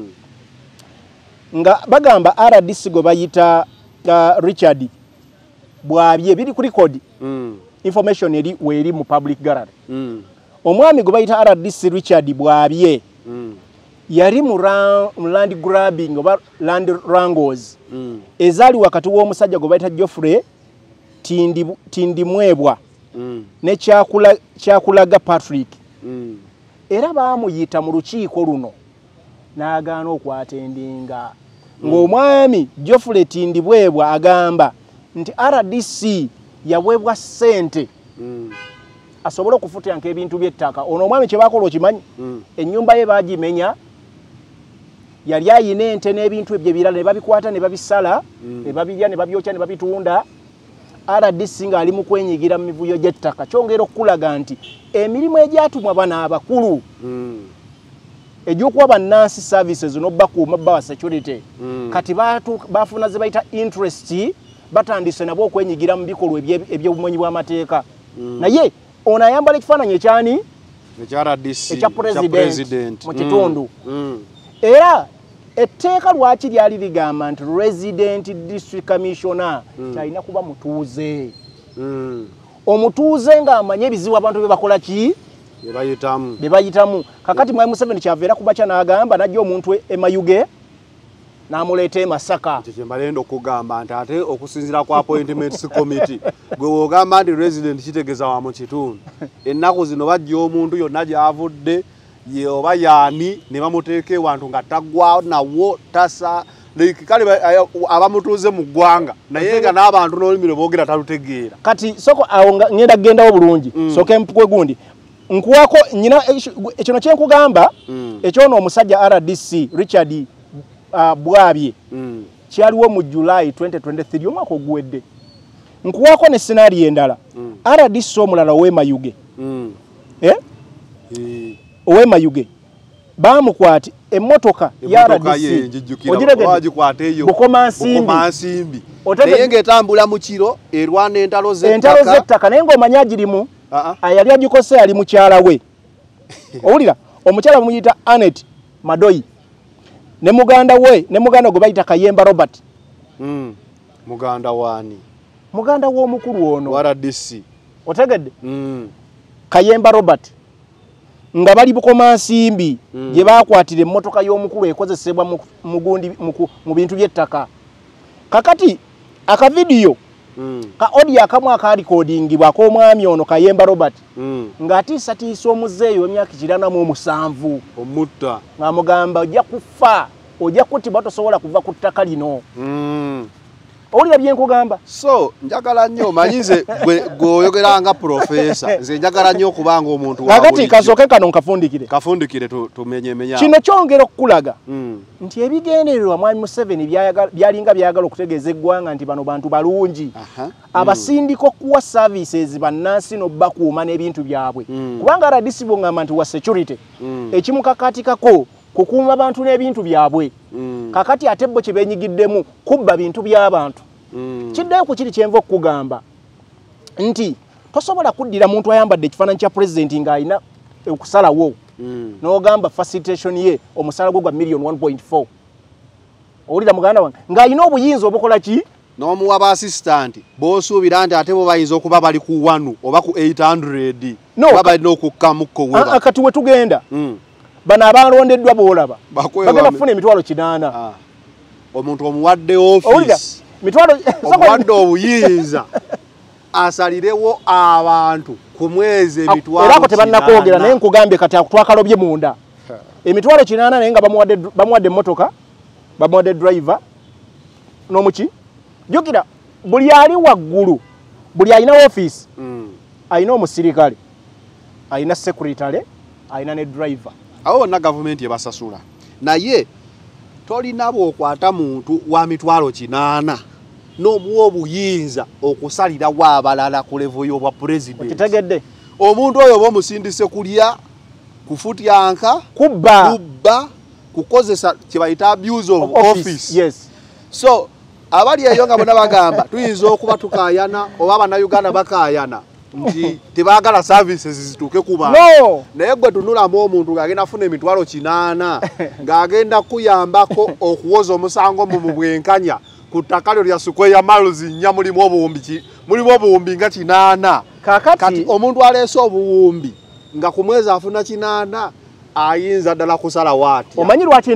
nga bagamba RDC gwe bayita Richard bwabye biri ku record information eri weri mu public gallery. Omwami gwe bayita RDC Richard bwabye yali mu land grabbing oba land wrangles ezali wakati w'omusajja gwe bayita Geoffrey Tindimwebwa ne Kyakulaga Patrick. Era baamuyita mu lukiiko luno n'agaana okwatendinga ng'omwami Geoffrey Tindibwebwa agamba nti RDC yaweebwa ssente asobole okufutyanka ebintu by'ettaka. Ono omwami kye baakola okimanyi ennyumba ye baagimenya yali ayina ente n'ebintu ebyo ebirala ne babikwata ne babisala ne babirya ne babyokya ne babitunda. RDC ng'ali mu kwenyigira mu mivuyo gy'ettaka kyongera okulaga nti emirimu egyatumwa bana abakulu egy'okuwa bannansi services n'obbakuuma bawa security kati bafuna ze bayita interest batandise nabo okwenyigira mu bikolwa eby'obumenyi bw'amateeka. Naye ono ayambala ekifaananyi ekyani ekya president mu kitundu. Era etteeka lwaki lyali ligamba nti resident district commissioner kyalina kuba mutuuze. Omutuuze ng'amanye ebizibu abantu bye bakola ki bye bayitamu. Kakati Mwai Museveni kyaveera kuba kya n'agamba najja omuntu emayuge n'amuleeta e Masaka. Kyembalenda okugamba nti ate okusinziira ku appointments committee gwe wogamba nti resident kitegeeza wa mu kitundu ennaku zino bajja omuntu yonna gy'avudde ye oba yaani ne bamuteeka ewantu nga taggwawo nawo tasa kale abamutuuze mu ggwanga naye nga n'abantu n'olumiro boogera talutegeera. Kati soko awo ngenda kugendawo bulungi soka empukwe gundi nkuwako nyina ekino kyenkugamba ekyono omusajja RDC Richard bwabye kyaliwo mu July 2023 omwaka oguwedde. Nkuwako ne scenario endala RDC omulala ow'emayuge ow'emayuge bamukwati emmotoka ya RDC ogiragedde Bukoma Nsimbi naye ng'etambula mu kiro erwana entalo z'ettaka naye ng'omanya agirimu yali agikose ali mukyala we owulira omukyala bamuyita Anet Madoyi ne muganda gwe bayita Kayemba Robert muganda wani muganda w'omukulu ono RDC otegedde Kayemba Robert nga bali Bukoma Nsimbi gye bakwatira emmotoka y'omukulu ekozesebwa mu bintu by'ettaka kakati akavidiyo ka audio akamu akalikodingibwa ak'omwami ono Kayemba Robert ng'atiisatiisa omuzeeyi w'emyaka 47 omutta ng'amugamba ojja kufa ojja kuttibwa tosobola kuva ku ttaka lino owulira bye nkugamba so njagala nnyo omanyize gweoyogeranga profesa nze njagala nnyo okubanga omuntu kakati kasooke kano nkafundikire tumenyemenya kino kyongera okukulaga nti ebigendererwa mwami Museveni byalinga byagala okutegeeza eggwanga nti bano bantu balungi abasindika okuwa services bannansi n'obbakuuma n'ebintu byabwe kubanga RDC bw'ongamba nti wa security ekimukakatikako kukuuma abantu n'ebintu byabwe kakati ate bo kye benyigiddemu kubba bintu by'abantu kiddayo ku kiri kyenva okugamba nti tosobola kuddira muntu ayambadde ekifaananyi kya president ng'alina okusalawo n'ogamba facilitation ye omusala gwe gwa $1.4 owulira muganda wange ng'alina obuyinza obukola ki n'omuwa ba assistant b'osuubira nti ate bo bayinza okuba bali ku 1 oba ku 800 oba balina okukkamukko weba kati we tugenda bano abalondeddwa boolaba bagenda kufuna emitwalo 8 omuntu omuwadde office omuwadde obuyinza asalirewo abantu ku mwezi emitwalo era ko tebannakwogera naye nkugambye kati twakalobye munda emitwalo 8 naye nga bamuwadde emmotoka bamuwadde driver n'omuki jukira buli ali waggulu buli alina office alina omusirikale alina secretary alina ne driver awo bonna gavumenti ebasasula naye tolinabo okwata muntu wa mitwalo 8 n'omuwa obuyinza okusalirawo abalala ku level y'obwa president kitegedde omuntu oyo bomusindise kulya kufutyanka kubba kukozesa kye bayita abuse of office yes so abali eyo nga bonna bagamba tuyinza okuba tukayana oba Bannayuganda bakayana nti tebagala services zituuke ku bantu naye gwe tunulamu omuntu ng'agenda afuna emitwalo 8 ng'agenda kuyambako okuwoza omusango mu bwenkanya ku ttaka lyo lya Square Miles nnya mulimu obuwumbi nga 8 kati omuntu aleese obuwumbi nga ku mwezi afuna 8 ayinza ddala kusala waati omanyi lwaki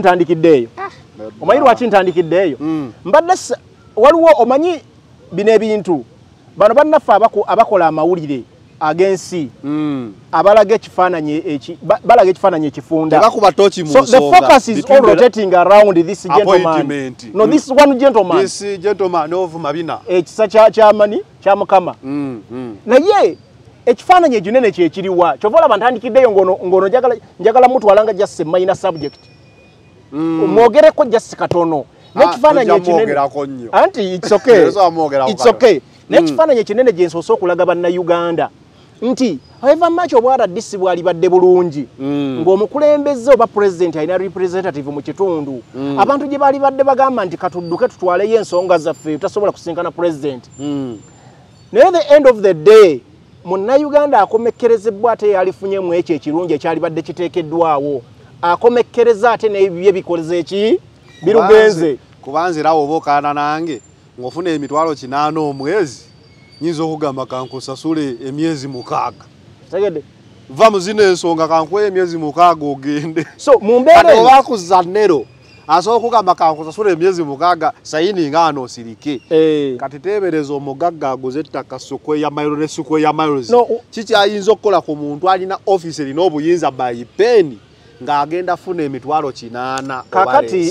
ntandikidde eyo mbadde waliwo omanyi bino ebintu bano bannaffe abakola amawulire ag'ensi abalaga ekifaananyi ekifunda so the focus is all rotating around this gentleman no this one gentleman of Mabina ekisa kya Mukama naye ekifaananyi ekinene kyekiriwa kyovola bantandikiddeyo ngono njagala mutwalanga just a minor subject mwogereko just katono n'ekifaananyi ekinene anti it's okay n'ekifaananyi ekinene gye nsoose okulaga Bannayuganda nti however much obwa RDC bwali badde bulungi ng'omukulembeze oba president alina representative mu kitundu abantu gye bali badde bagamba nti katudduke tutwaleyo ensonga zaffe tutasobola kusinkana president naye the end of the day Munnayuganda akomekkerezebwa ate yalifunyemu ekyo ekirungi ekyali badde kiteekeddwawo akomekkereza ate n'ebibye bikoleze ki birugenze kubanzirawo oba okaana nange ng'ofuna emitwalo 8 omwezi nyinza okugamba kankusasule emyezi 6 tegedde va mu zino ensonga kankuwe emyezi 6 ogende so mumbeere oba kuzannero asobola okugamba kankusasule emyezi 6 sayini nga anosirike kati teebereza omugagga aguze ettaka Square Miles kikyayinza okukola ku muntu alina office erina obuyinza by pen ng'agenda afuna emitwalo 8 kakati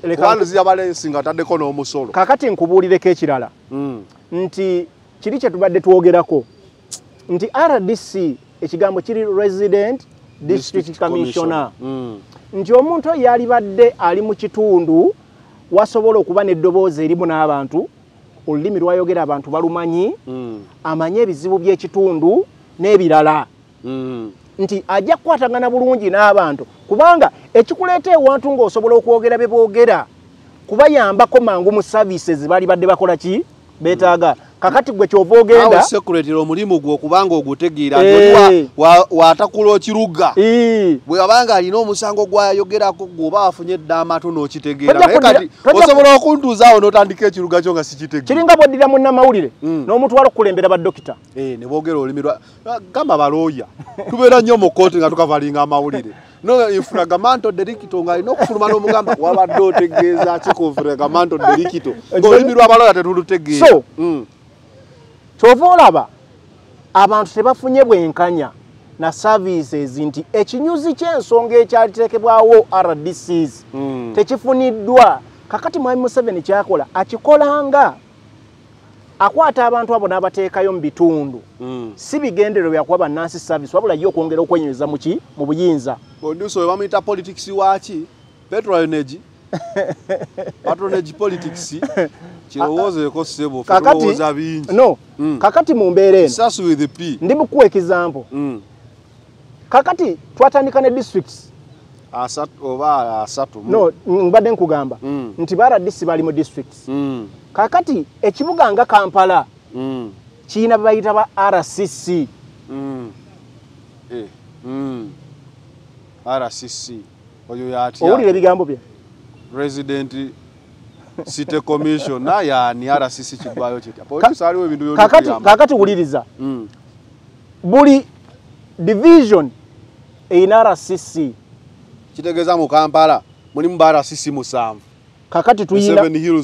kakati nkubuulireko ekirala nti kiri kye tubadde twogerako nti RDC ekigambo kiri Resident District Commissioner nti omuntu oyo yalibadde ali mu kitundu wasobola okuba n'eddoboozi erimu n'abantu olulimi lwayogera abantu balumanyi amanye ebizibu by'ekitundu n'ebirala nti ajja kukwatagana bulungi n'abantu kubanga ekikuleeta ewantu ng'osobola okwogera bye boogera kubayambako mangu mu services bali badde bakola ki beetaaga kakati gwe kyova ogenda secretary omulimu gwo kubanga ogutegeera waatakula kiruga bwe wabanga alina omusango gwayogerako gwoba wafunye eddamatu n'okitegeera naye kati osobola okuntuuzaawo n'otandika ekiruga kyo nga sikitegeera kiringa bw'oddira munnamawulire n'omutwala okukulembera baddokita ne boogera olulimi lwa gamba balooya tubeera nnyo mu kooti nga tukavalinga amawulire no infragamento delicto nga alina okufuluma n'omugamba wabadde otegeeza ki ku infragamento delicto ng'olulimi lw'abalooya tetulutegeera so kyova olaba abantu tebafunye bwenkanya na services nti ekinyuzi ky'ensonga ekyaliteekebwawo RDCs tekifuniddwa kakati mwami Museveni kyakola akikolanga akwata abantu abo n'abateekayo mu bitundu si bigendero byakuba bannansi service wabula yo okwongera okwenyeza mu buyinza onduso bamuyita politics waki patronage politics kirowoozeeko ssebo tulowooza bingi no kakati mu mbeera eno sasu with the p ndi mukuwa example kakati twatandika ne districts asatu no mbadde nkugamba nti baradisi bali mu districts kakati ekibuga nga Kampala kiina bayita ba RCC RCC oyo yati owulira ebigambo bye resident city commission yani RCC kigwayo kitya police aliwo ebintu byonna kakati wuliriza buli division eina RCC kitegeeza mu Kampala mulimu ba RCC musanvu kakati tuyina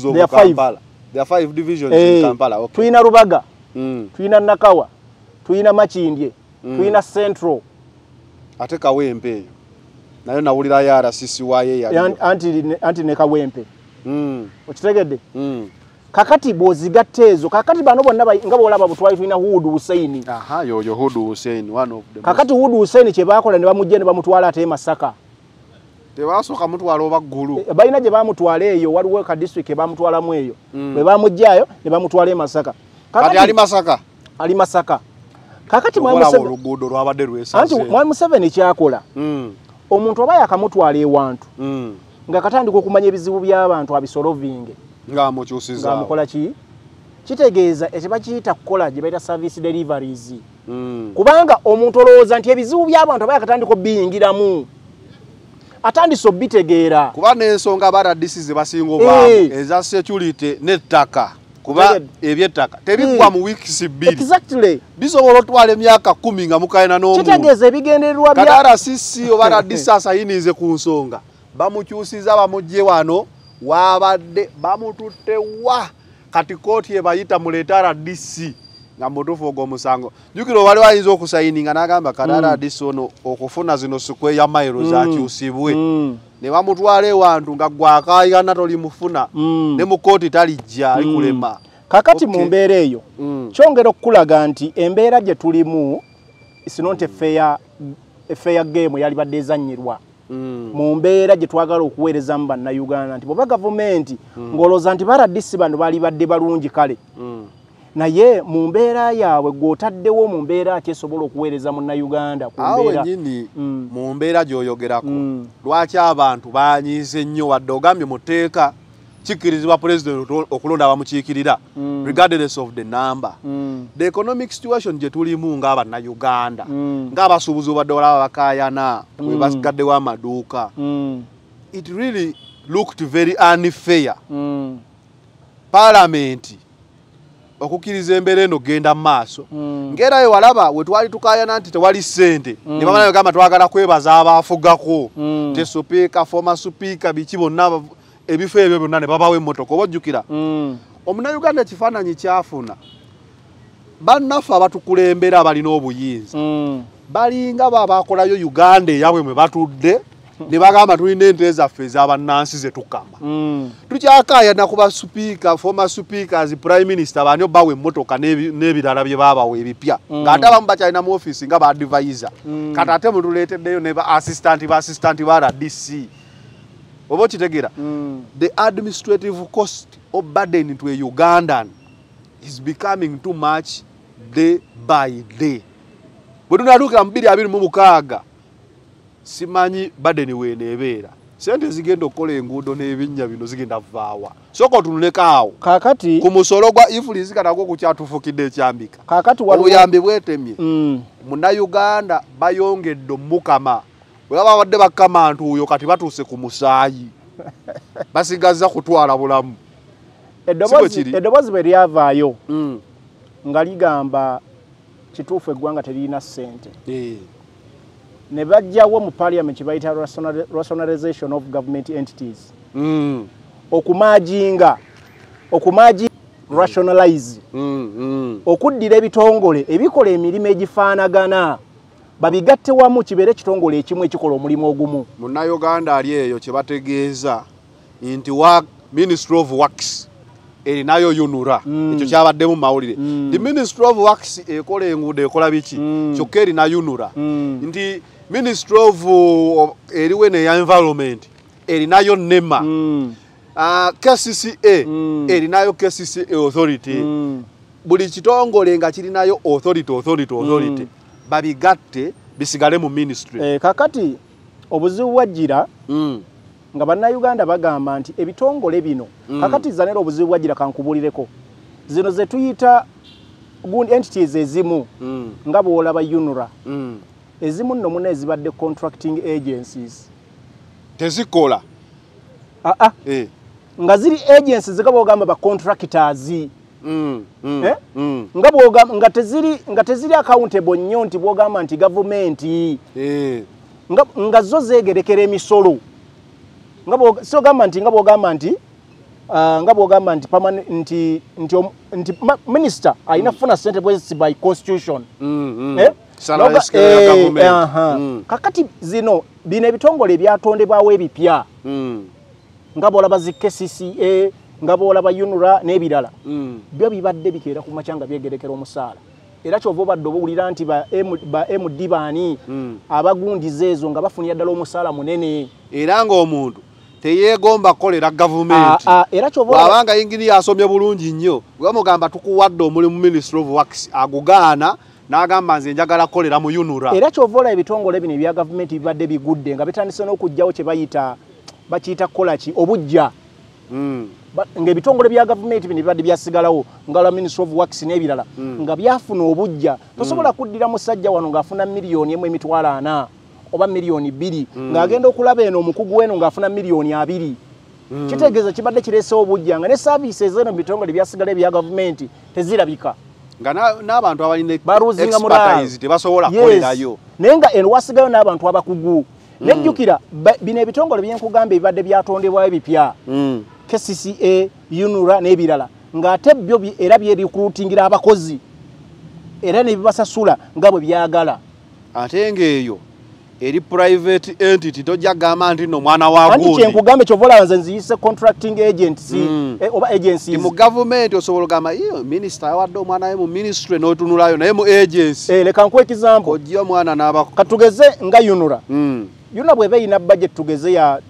there are 5 divisions in Kampala okay. Tuyina Rubaga tuyina Nakawa tuyina Makindye tuyina Central ate Kawempe eyo nayo nawulira ya RCC waye ya anti ne Kawempe okitegedde kakati bozigatteezo kakati bano bonna nga bolaba butwali tuyina Hudu Hussein yoyo Hudu Hussein one of them kakati Hudu Hussein kye bakola ne bamujje ne bamutwala ate Masaka tebasooka mutwala oba ggulu balina gye bamutwala eyo waliwo ka district bamutwalamu eyo bwe bamujjayo ne bamutwala Masaka kati ali Masaka kakati oluguudo lwabadde lwesase anti mwami Museveni kyakola omuntu oba yakamutwala ewantu nga katandika okumanya ebizibu by'abantu abisolovinge ng'amukyusiza ng'amukola ki kitegeeza ekiba kiyita kukola gye bayita service deliveries kubanga omuntu olowooza nti ebizibu by'abantu aba yakatandika obiyingiramu atandise obitegeera kuba n'ensonga baradisi ze basinga obaamu eza security n'ettaka kuba ebyettaka tebiggwa mu weeks 2 exactly bisobola otwala emyaka 10 nga mukayina n'omuntu kitegeeza ebigendererwa bya kadara sisi oba radisi asayinize ku nsonga bamukyusiza bamujje wano wabadde bamututte wa kati kooti ebayita muleeta RDC nga mutuufu ogw'omusango jjukira wali wayinza okusayininga n'agamba kadara RDC ono okufuna zino sikwe ya mayiro zakyusibwe ne bamutwala ewantu nga gwakaayana tolimufuna ne mu kooti talijja alikulema kakati mu mbeera eyo kyongera okukulaga nti embeera gye tulimu is not a fair game yali badde ezannyirwa mu mbeera gye twagala okuweerezamu bannayuganda nti bw'oba gavumenti ng'olowooza nti baradisi bano baali badde balungi kale naye mu mbeera yaabwe gw'otaddewo mu mbeera ki esobola okuweereza munnayuganda ku mbeera nyini mu mbeera gy'oyogerako lwaki abantu baanyiize nnyo wadde ogambye mu tteeka kikkirizibwa pulezidenti okulonda abamukiikirira regardless of the number the economic situation gye tulimu ng'abannayuganda ng'abasuubuzi obadde olaba bakaayana we basigaddewo amaduuka it really looked very unfair parliament okukkiriza embeera eno genda mu maaso ng'erayo walaba we twali tukaayana nti tewali ssente ne bamala bagamba twagala kwebaza abaafugako te supiika former supiika biki bonna ebifo ebyo byonna ne babawo emmotoka oba ojjukira omunnayuganda ekifaananyi kyafuna bannaffe abatukulembera balina obuyinza balinga babakolayo Uganda eyabwe mwe batudde ne bagamba tulina ente zaffe ez'abannansi ze tukama tukyakaayana kuba supiika former speakers prime minister baani obbawa emmotoka n'ebirala bye baabawa ebipya ng'ate abamu bakyalina mu ofiisi nga baadvisor kati ate mutuleeteddeyo ne ba assistant ba RDC oba okitegeera the administrative cost of burden to a Ugandan is becoming too much day by day bwe tunatuukira mu 2026 simanyi badeni wenebeera sente zigenda okukola enguudo n'ebinnya bino zigenda vaawa soko tunulekaawo kakati ku musolo gwa ifulisi kanagwo kukyatufukidde ekyambika kakati obuyambi bwetemye Munnayuganda bayongedde omukama bwaba badde bakama ntuuyo kati batuuse ku musaayi basigaza kutwala bulamu eddobozi bwe lyavaayo nga ligamba kituufu eggwanga teririna ssente ne bajjawo mu parliament kibayita rationalization of government entities okumaajinga rationalize okuddira ebitongole ebikola emirimu egifaanagana babigatte wamu kibeere ekitongole ekimu ekikola omulimu ogumu. Munnayuganda ali eyo kye bategeeza nti Ministry of Works erinayo yunura ekyo kyabaddemu mawulire the Ministry of Works ekola enguudo ekola biki kyokka erina yunura nti Ministry of eriwe ne environment erinayo NEMA KCCA erinayo KCCA authority buli kitongole nga kirinayo authority babigatte bisigale mu ministry kakati obuzibu bwajjira nga bannayuganda bagamba nti ebitongole bino kakati zanera obuzibu bwajjira kankubulireko zino ze tuyita gundi entities ezimu nga bwolaba yunura ezimu nno muna ezibadde contracting agencies tezikola nga ziri agencies nga bwogamba ba contractors nga teziri accountable nnyo nti bwogamba nti gavumenti nga zo zegerekera emisolo nga bwogamba nti minister alina kufuna ssente bwezi by constitution kakati zino bino ebitongole ebyatondebwawo ebipya nga bwolaba zi KCCA nga bwolaba yunura n'ebirala byo bibadde bikeera ku makya nga byegerekera omusaala era kyova obadde obuwulira nti ba MD baani abagundiza ezo nga bafunira ddala omusaala munene era ng'omuntu teyeegomba kukolera gavumenti bw'abanga yingini yasomye bulungi nnyo bwamugamba tukuwadde omulimu Ministry of Works agugaana n'agamba nze njagala kukolera mu yunura era kyova olaba ebitongole bino ebya gavumenti bibadde bigudde nga bitandise n'okugjawo kye bakiyita kukola ki obujja ng'ebitongole bya gavumenti bino bibadde byasigalawo nga la Ministry of Works n'ebirala nga byafuna obujja tosobola kuddira musajja wano ng'afuna miliyoni 1.4 oba miliyoni 2 ng'agenda okulaba eno omukugu eno ng'afuna miliyoni 2 kitegeeza kibadde kireesewo obujja nga ne services eno bitongole byasigala ebya gavumenti tezirabika nga n'abantu abalina expertise tebasobola kukolerayo naye nga eno wasigayo n'abantu abakugu nejjukira bino ebitongole byenkugamba ebibadde byatondebwayo ebipya KCCA yunura n'ebirala ng'ate byo era byerikrutingira abakozi era ne bibasasula nga bwe byagala ate ng'eyo eri private entity tojja gamba nti no mwana wa gundi anti kyenkugambe kyovola nze nziyise contracting agency oba agencies mu government osobola gamba iyo minister awadde omwana we mu ministry n'otunulayo naye mu agency leka nkuwe example ojja omwana n'aba katugeze nga yunura yunura bw'eba eyina budget tugeze ya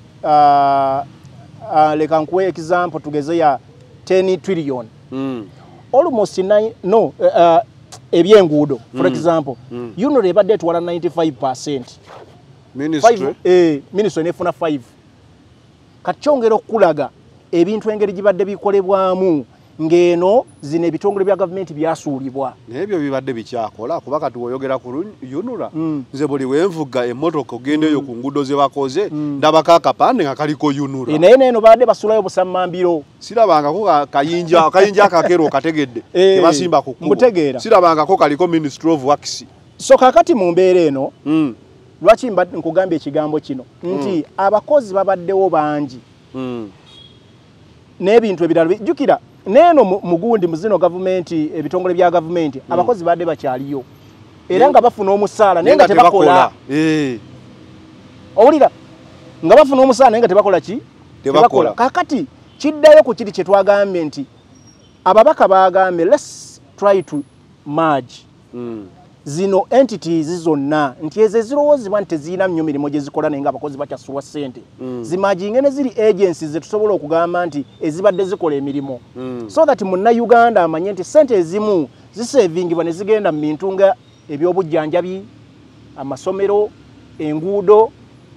leka nkuwe example tugeze ya 10 trillion almost 9 ebyenguudo for example yunura ebadde etwala 95% ministry nefuna 5 kati kyongera okulaga ebintu engeri gibadde bikolebwamu ng'eno zino ebitongole bya gavumenti byasuulibwa n'ebyo bibadde bikyakola kuba kati woyogera ku yunura nze buli wenvuga emmotoka ogendeyo ku nguudo ze bakoze ndabako akapande nga kaliko yunura naye neeno badde basulayo busammambiro sirabangako kayinja akakeera okategedde kebasimba ku kkubo sirabangako kaliko Ministry of Works so kakati mu mbeera eno lwaki nkugambye ekigambo kino nti abakozi babaddewo bangi n'ebintu ebirala bijjukira neeno mugundi muzino gavumenti ebitongole bya gavumenti abakozi badde bakyaliyo era nga bafuna omusaala naye nga tebakola owulira nga bafuna omusaala naye nga tebakola ki tebakola kakati kiddayo ku kiri kye twagambye nti ababaka bagambye let's try to merge zino entities zonna nti ezo ezirowoozebwa nti tezirina nnyo mirimu gye zikola naye nga abakozi bakyasulwa ssente zimaginge ne ziri agencies ze tusobola okugamba nti ezibadde zikola emirimu so that munnayuganda amanye nti ssente ezimu zisevingibwa ne zigenda mu bintu nga ebyobujjanjabi amasomero enguudo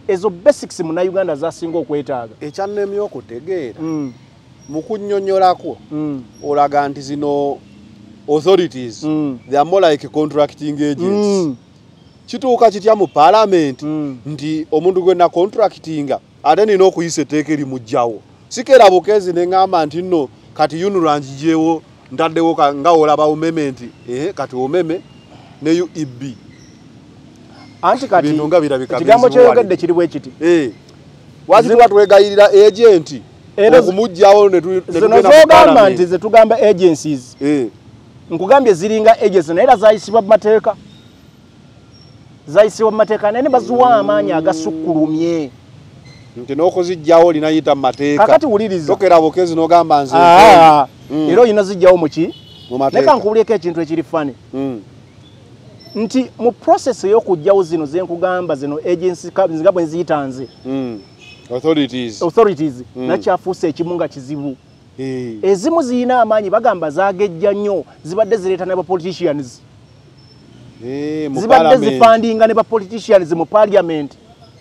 ezo basics muna Uganda zasinga okwetaaga ekyannemye okutegeera mu kunnyonnyolako olaga nti zino authorities they are more like contracting agents kituuka kitya mu parliament nti omuntu gwe na contractinga ate nina okuyisa etteeka erimugjawo sikera bukezi ne ngamba nti nno kati UNRA njijewo ntaddewo nga olaba umeme nti kati umeme ne UEB anti kati ekigambo kyoyogedde kiri bwe kiti waki twegayirira agenti okumugjawo nezogamba nti ze tugamba agencies nkugambye ziringa agencies naye era zayisibwa mu mateeka naye ne baziwa amaanyi agasukkulumye nti n'okuzijjawo olina yita mu mateeka kakati wuliriza tokera bukezi n'ogamba nze era olina zijjawo muki leka nkubulyeko ekintu ekiri fane nti mu process y'okujjawo zino zenkugamba zino agency nga bwe nziyita nze authorities nakyafuuse ekimu nga kizibu ezimu ziyina amaanyi bagamba zagejja nnyo zibadde zireeta ne bapoliticians zibadde zifandinga ne bapoliticians mu parliament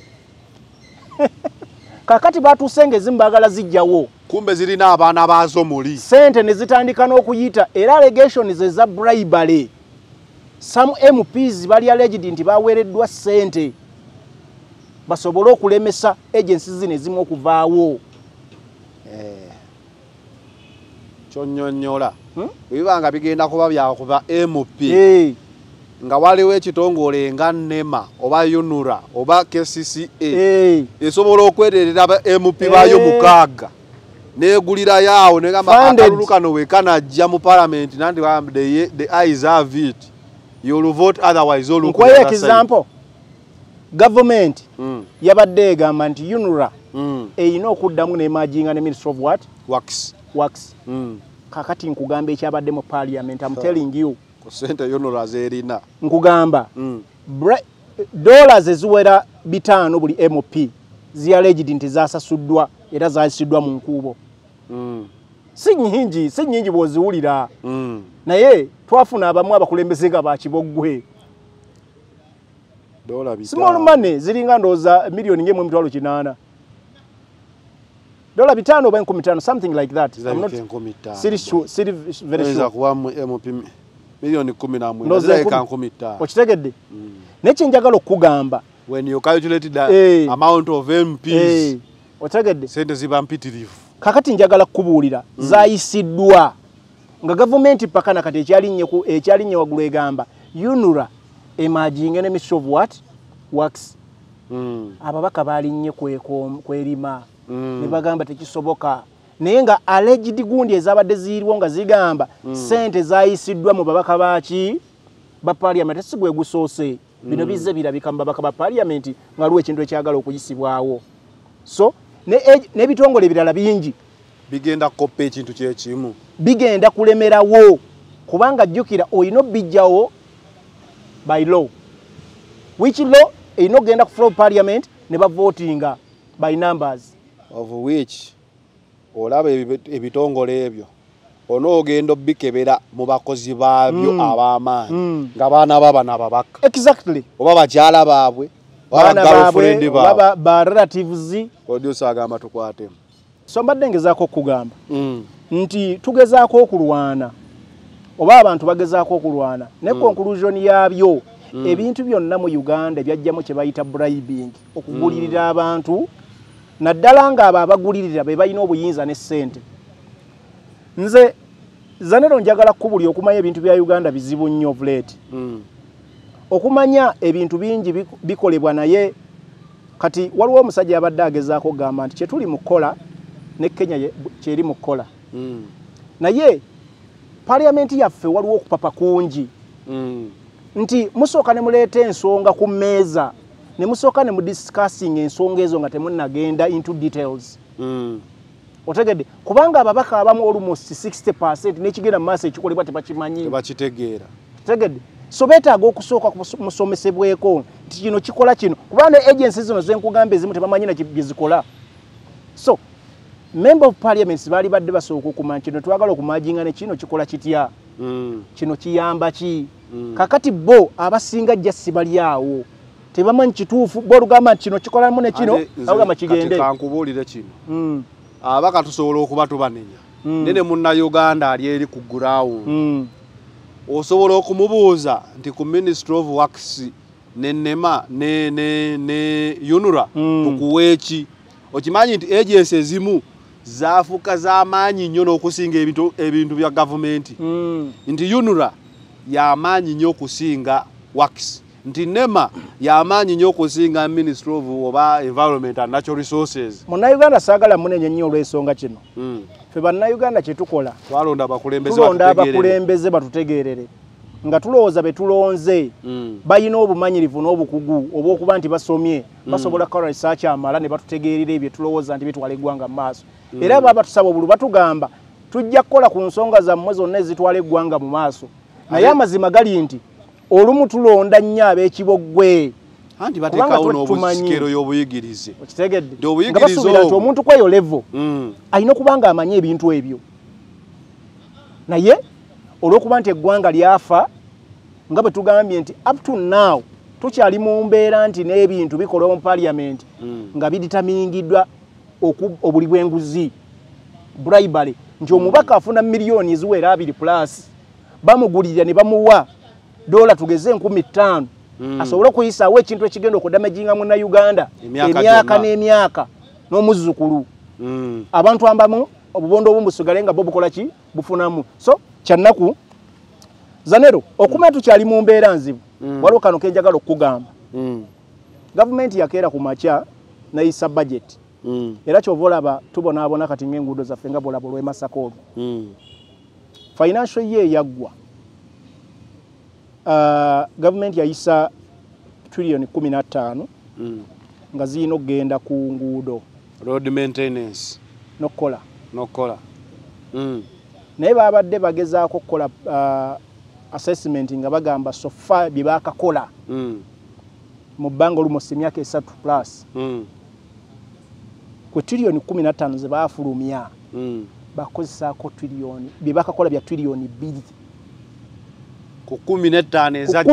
kakati batuusenga ezimu baagala zijjawo kumbe zirina abaana baazo muli sente ne zitandika n'okuyita era allegations eza bribery some MPs bali alleged nti baweereddwa sente basobole okulemesa agencies zino ezimu okuvaawo kyonnyonnyola ebibanga bigenda kuba byakuba MP nga waliwo ekitongole nga NEMA oba UNRA oba KCCA esobola okweterera aba MP bayo mukaaga negulira yaawo negamba akalulu kano wekanajja mu parliament nanti the eyes have it you'll vote otherwise all kwa example government yabadde egamba nti UNRA eyina okuddamu n'emajinga ne Ministry of what works kakati nkugamba ekyabadde mu parliament I'm telling you kusente UNRA zerina nkugamba dollars eziwera 5 buli MP alleged nti zasasuddwa era zasiddwa mu nkuubo si nyingi bwoziwulira naye twafuna abamu abakulembeze nga bakiboggwe small money ziringa ndooza million ng'emu emitwalo 8 dola 5 oba 15 something like that I'm not very sure kuwa MP milioni 10 okitegedde nekinjagala okugamba when you calculate the amount of MPs otegedde sente ziba mpitirivu kakati njagala kubuulira zayisiddwa nga government paka nakati ekyalinnye waggulu egamba UNRA emajinge ne Ministry of what works ababaka balinnye kwerima ne bagamba tekisoboka naye nga alleged gundi ezabadde ziriwo nga zigamba sente zayisiddwa mu babaka baki ba parliament sigwe gusoose bino bizze birabika mu babaka ba parliament nga luwe ekintu ekyagala okuyisibwawo so ne bitongole birala bingi bigenda kopa ekintu kyekimu bigenda kulemerawo kubanga jjukira oyino bijjawo by law which law eyino genda ku floor parliament ne bavotinga by numbers of which olaba ebitongole ebyo onoogenda bikebera mu bakozi baabyo ab'amaanyi nga baana baba n'ababaka exactly oba bakyala baabwe baana baabwe oba ba relatives producer agamba tukwatemu so mbadde ngezaako okugamba nti tugezaako okulwana oba abantu bagezaako okulwana ne conclusion yaabyo ebintu byonna mu Uganda byajjamu kye bayita bribing okugulirira abantu naddala nga abo abagulirira be balina obuyinza ne ssente nze zanero njagala kubuli okumanya ebintu bya Uganda bizibu nnyo of late okumanya ebintu bingi bikolebwa naye kati waliwo omusajja abadde agezaako okugamba nti kyetuli mu kola ne Kenya kyeri mu kola naye parliament yaffe waliwo okupapa kungi nti musooka ne muleeta ensonga ku mmeeza ne musooka ne mu discussing ensonga ezo nga temunnagenda into details otegedde kubanga ababaka abamu almost 60% n'ekigenda mu maaso ekikolebwa tebakimanyi tebakitegeera otegedde so beetaaga okusooka musomesebweko nti kino kikola kino kubanga agencies zino zenkugamba ezimu tebamanyi na bye zikola so member of parliament bali badde basooka okumanya kino twagala okumajinga ne kino kikola kitya kino kiyamba ki kakati bo abasinga jja sibali awo tebamanyi kituufu bolugamba kino kikolamu ne kino agamba kigende kankubuulire kino abaka tusobola okuba tubanenya nene munna Uganda ali eri ku ground osobola okumubuuza nti ku Ministry of Works nenema ne UNRA tukuweeki okimanyi nti agency ezimu zaafuka z'amaanyi nnyo n'okusinga ebintu bya gavumenti nti UNRA y'amaanyi nnyo okusinga Works nti NEMA y'amaanyi nnyo okusinga Ministry of oba Environment and Natural Resources. Munnayuganda saagala munenye nnyo olw'ensonga kino ffe bannayuganda kye tukola tulonda abakulembeze batutegeerere nga tulowooza be tulonze bayina obumanyirivu n'obukugu obw'okuba nti basomye basobola kukola research amala ne batutegeerera ebyo tulowooza nti bitwala eggwanga mu maaso era baba tusaba obulu batugamba tujja kukola ku nsonga zammwe zonna ezitwala eggwanga mu maaso naye amazima gali nti olumu tulonda nnyo ab'ekiboggwe anti bateekawo n'obusikero y'obuyigirize okitegedde nga basuubira nti omuntu kweyo level alina okuba nga amanye ebintu ebyo naye olw'okuba nti eggwanga lyafa nga bwe tugambye nti up to now tukyali mu mbeera nti n'ebintu bikolwa mu parliament nga biditamingiddwa obuli bw'enguzi bribery nti omubaka afuna miliyoni eziwera 2 plus bamugulirira ne bamuwa dola tugeze 15,000 asobole okuyisaawo ekintu ekigenda okudamaginga mu Uganda emyaka n'emyaka n'omuzzukulu abantu ambamu obubondo obumbusigale nga bo bukola ki bufunamu so kyannaku Zanero okumenya tukyali mu mbeera nzibu waliwo kano kenjagala okugamba gavumenti yakeera ku makya nayisa budget era kyova olaba tubonaabona kati ng'enguudo zaffe nga bolaba olw'e Masaka olwo financial year yaggwa gavumenti yayisa trillion 15 nga zirina okugenda ku nguudo road maintenance nokukola naye babadde bagezaako okukola assessment nga bagamba so far bye baakakola mu bbanga olumosi emyaka 3 plus ku trillion 15 ze baafulumya bakozesaako trillion bye baakakola bya trillion 2 ku 15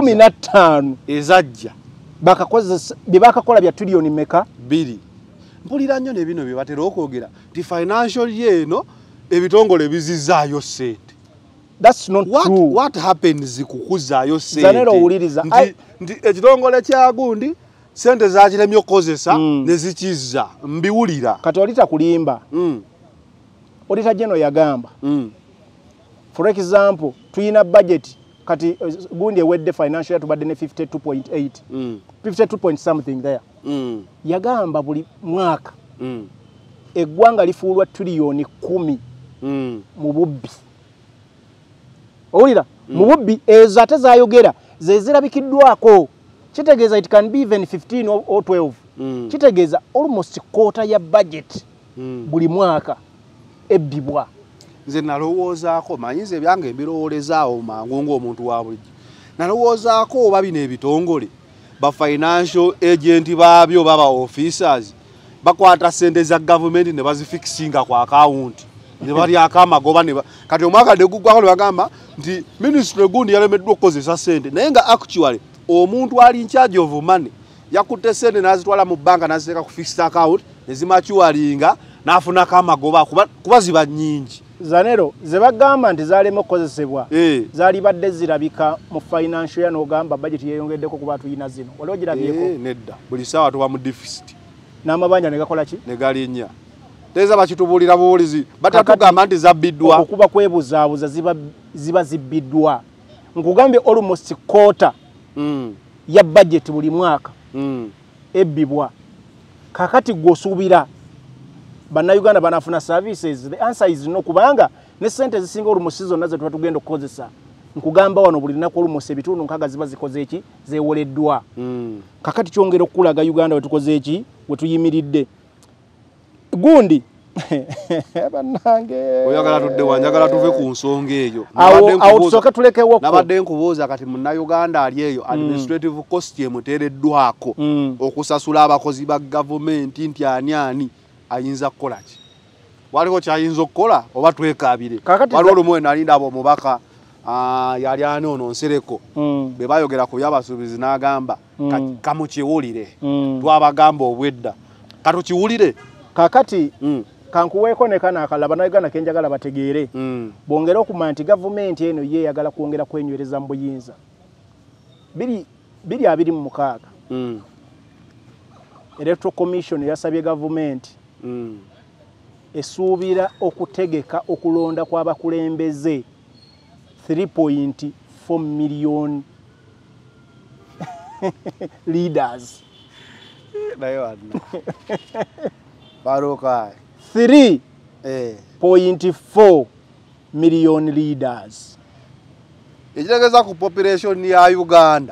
ezajja bakakozesa bye bakakola bya trillion meka 2 mpulira nnyo ne bino bye batera okwogera ti financial year eno ebitongole bizizaayo sente. That's not true. What happens kukuzaayo sente? Zanero owuliriza nti ekitongole kya gundi sente zakiremye okkozesa ne zikiza mbiwulira kati olita kulimba olita jeno yagamba for example tuyina budget kati gundi ewedde financial year tubadde ne 52.8 52 point something there yagamba buli mwaka eggwanga lifuulwa trillion 10 mu bubbi owulira mu bubbi ezo ate zayogera zezirabikiddwako kitegeeza it can be even 15 or 12 kitegeeza almost quarter ya budget buli mwaka ebbibwa nze nalowoozaako manyize ebyange ebirowoolezaawo mangu ng'omuntu wa bulijjo nalowoozaako oba bino ebitongole ba financial agent baabyo baba officers bakwata sente za gavumenti ne bazifikisinga ku akawunti ne balyako amagoba kati omwaka deguggwako ne bagamba nti ministry gundi yalemeddwa okukozesa sente naye nga actually omuntu ali in charge of money yakutte sente n'azitwala mu banka n'aziteeka ku fixed account ne zimachuwalinga n'afunako amagoba kuba ziba nnyingi. Zanero ze bagamba nti zalema okukozesebwa zaali badde zirabika mu financial year n'ogamba budget yeeyongeddeko kuba tuyina zino waliwo girabyeko nedda buli ssaawa tuba mu deficit n'amabanja ne gakola ki ne galinnya teza bakitubuulira buwulizi batatugamba nti zabbiddwa okuba kwebuzaabuza ziba zibbiddwa nkugambye almost quarter ya budget buli mwaka ebbibwa kakati gwosuubira bannayuganda banafuna services. The answer is no kubanga ne sente zisinga olumosi zonna ze tuba tugenda okukozesa nkugamba wano buli lunaku olumosi ebitundu nkaga ziba zikoze eki zeewoleddwa kakati kyongera okulaga Uganda we tukoze eki we tuyimiridde gundi bannange oyagala tudde wanjagala tuve ku nsonga eyo awo tusooke tulekewo nabadde nkubuuza kati munnayuganda ali eyo administrative cost emuteereddwako okusasula abakozi ba gavumenti nti ani ayinza kukola ki waliwo kyayinza okukola oba twekaabire waliwo olumu we nalinda abo omubaka yali anono nsereko be bayogera ku byabasuubizi n'agamba kamukiwulire twabagamba obwedda katukiwulire kakati kankuweeko ne kana akalaba Uganda kenjagala bategeere bongera okumanya nti gavumenti eno ye yagala kwongera kwenywereza mu buyinza 2026 Electoral Commission yasabye gavumenti esuubira okutegeka okulonda kw'abakulembeze 3.4 million leaders. Baroka 3.4 million leaders. Ekitegeza ku population ya Uganda.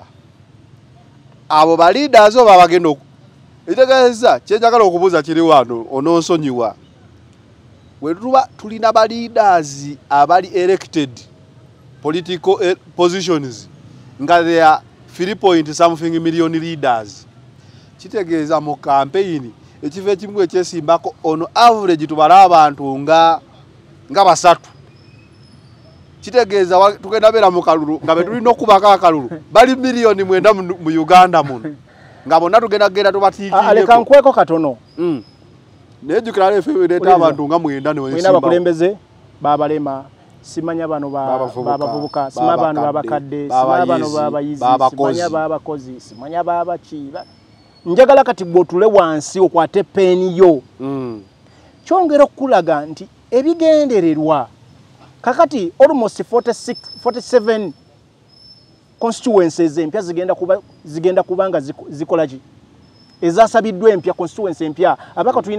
Abo ba leaders oba bagendo. Ekitegeza kyenjagala okubuuza kiri wano ononsonyiwa. Wetuba tulina ba leaders abali elected political positions nga they are 3.something million leaders. Kitegeeza mu campaign ekife ekimu ekyesimbako ono average tubala abantu nga basatu. Kitegeeza tugenda bera mu kalulu nga betulina okubaka akalulu bali million 9 mu Uganda muno nga bonna tugenda tubatiikireko. Aleka nkweko katono. Nejukira lefe leta abantu nga 9 ne wesimba. Bakulembeze babalema simanya bano babavubuka simanya bano babakadde simanya bano babayizi simanya babakozi simanya babakiba. Njagala kati bwotule wansi okwate peni yo. Kyongera okulaga nti ebigendererwa kakati almost 47 constituencies empya zigenda kubanga zikolaji ezasabiddwa empya constituency empya abaka tulina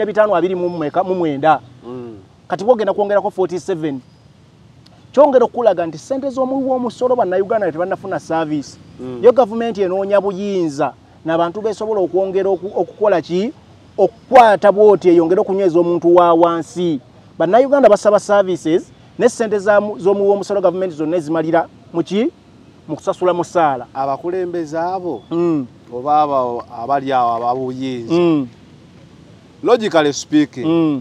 529 kati bogenda kwongerako 47. Kyongera okulaga nti sente z'omuwi w'omusolo bannayuganda tebanafuna service yo gavumenti enoonya buyinza n'abantu besobola okwongera okukola ki okukwata bwoti eyongera okunyweza omuntu wa wansi. Bannayuganda basaba services ne sente z'omuwi w'omusolo gavumenti zonna ezimalira mu kusasula musaala. Abakulembeze abo oba abali awo ababuyinza logically speaking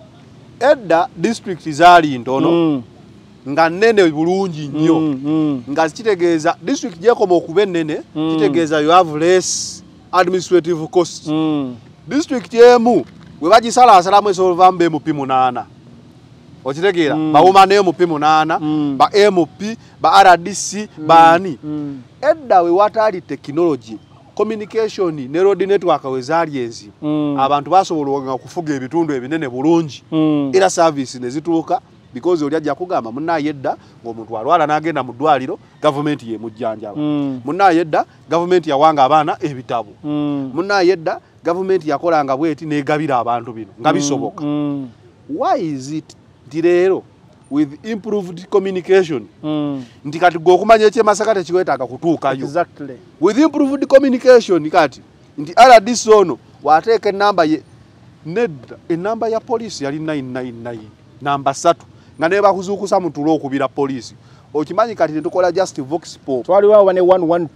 edda district zaali ntono nga nene bulungi nnyo nga kitegeeza district gyekoma okuba ennene kitegeeza you have less administrative costs. District emu we bagisalaasalamu esolvamu ba MP 8 okitegeera bawuma ne MP 8 ba MP ba RDC baani edda we wataali technology communication ne road network we zaali enzi abantu basobola okufuga ebitundu ebinene bulungi era service ne zituuka because oli ajja kugamba munnaye edda ng'omuntu alwala n'agenda mu ddwaliro gavumenti ye mujjanjaba munnaye edda gavumenti yawanga abaana ebitabo munnaye edda gavumenti yakolanga bweti n'egabira abantu bino nga bisoboka. Why is it direro with improved communication nti kati gwe okumanya ekyemasaka tekiwetaaga kutuukayo with improved communication kati nti RDC ono wateeka enamba ye nedda enamba ya poliisi yali 999 namba 3 nga ne bakuzuukusa mu tulo okubira poliisi okimanyi kati netukola just vox pop twaliwo ne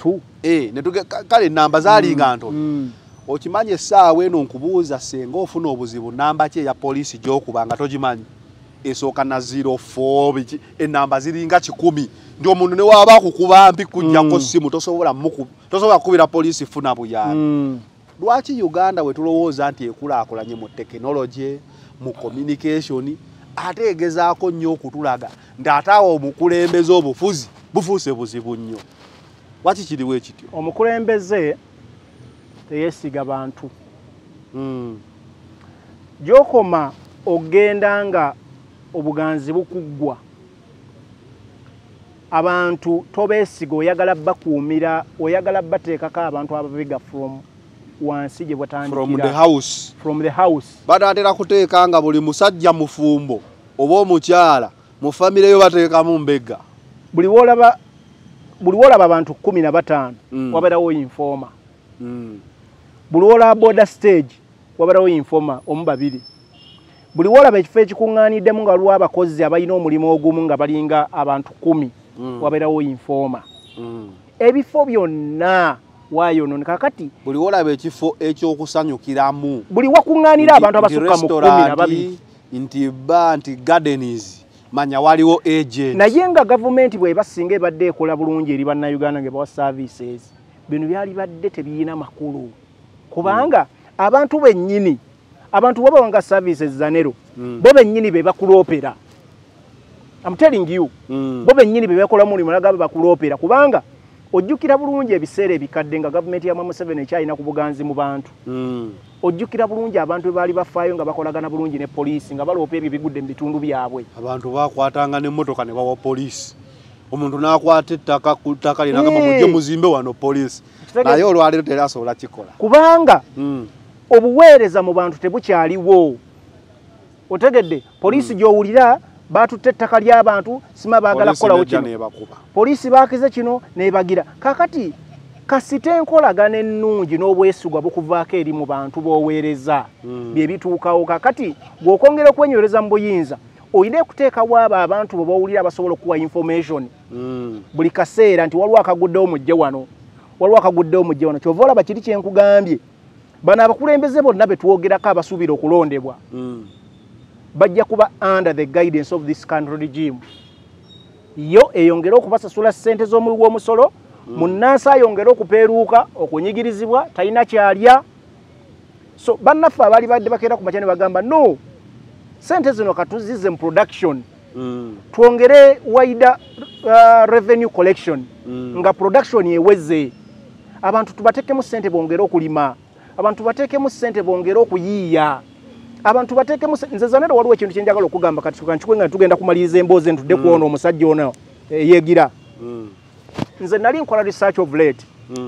112 kale namba zaalinga ntono okimanyi essaawa eno nkubuuza senga ofuna obuzibu namba ki eya poliisi gy'okubanga togimanyi esooka na 04 enamba ziringa 10 ndi omuntu ne waaba akukuba mpi kujjako simu tosobola kukubira poliisi funa buyambi. Lwaki Uganda we tulowooza nti ekulaakulanye mu technology mu communication ate egezaako nnyo okutulaga nti ate awo omukulembeze obufuzi bufuuse buzibu nnyo. Lwaki kiriwo ekityo? Omukulembeze teyesiga bantu gyokoma ogenda nga obuganzi bukuggwa abantu tobeesiga oyagala bakuumira oyagala bateekako abantu ababiga from wansi gye bwatandikira from the house bataatera kuteeka nga buli musajja mufumbo oba omukyala mu famire yo bateekamu mbega buli wolaba abantu 15 wabeerawo informa buli wolaba border stage wabeerawo informa omu 2 buli wolaba ekifo ekikuŋŋaaniddemu nga lwa abakozi abalina omulimu ogumu nga balinga abantu 10 wabeerawo informa ebifo byonna wayononeka kati buli wolaba ekifo ekyokusanyukiramu buli wakuŋŋaanira abantu abasukka mu 12 nti ba nti gardens manya waliwo agent naye nga gavumenti bwe basinga ebadde ekola bulungi eri bannayuganda nga bawa services bino byali badde tebiyina makulu kubanga abantu bennyini abantu bwe bawanga services zanero bo bennyini be bakulopera. I'm telling you bo bennyini be bakola mulimu nagaba bakulopera kubanga ojjukira bulungi ebiseera ebikadde nga gavumenti ya Museveni ekyalina ku buganzi mu bantu. Ojjukira bulungi abantu baali bafaayo nga bakolagana bulungi ne poliisi nga baloopa ebyo bigudde mu bitundu byabwe. Abantu bakwatanga n'emmotoka ne bawa poliisi. Omuntu n'akwata ettaka ku ttaka linagamba mujje muzimbe wano poliisi. Naye olwaleero terasobola kikola. Kubanga obuweereza mu bantu tebukyaliwo. Otegedde poliisi gy'owulira batutte ettaka ly'abantu sima baagala kukolawo kino. Poliisi baakize kino nebagira. Kakati kasite enkolagana ennungi n'obwesigwa bukuvaako eri mu bantu b'oweereza bye bituukawo. Kakati bw'okwongera okwenywereza mu buyinza oyina okuteekawo abo abantu bwe bawulira abasobola okuwa information buli kaseera nti waliwo akaguddewo mujje wano, waliwo akaguddewo mujje wano. Kyova olaba kiri kye nkugambye bano abakulembeze bonna be twogerako abasuubira okulondebwa bajja kuba under the guidance of this country regime. Yo eyongera okubasasula ssente z'omuli gw'omusolo munnansi ayongera okupeeruuka okunyigirizibwa talina kyalya. So bannaffe abaali badde bakeera ku makya ne bagamba no ssente zino katuzize mu production twongere wider revenue collection nga production eweze abantu tubateekemu ssente bongere okulima, abantu tubateekemu ssente bongere okuyiiya, abantu bateekemu nze zanero waliwo ekintu kye njagala okugamba kati kanchukwe nga tugenda kumaliriza emboozi ntudde kuona omusajja ono yeegira. Nze nali nkola research of late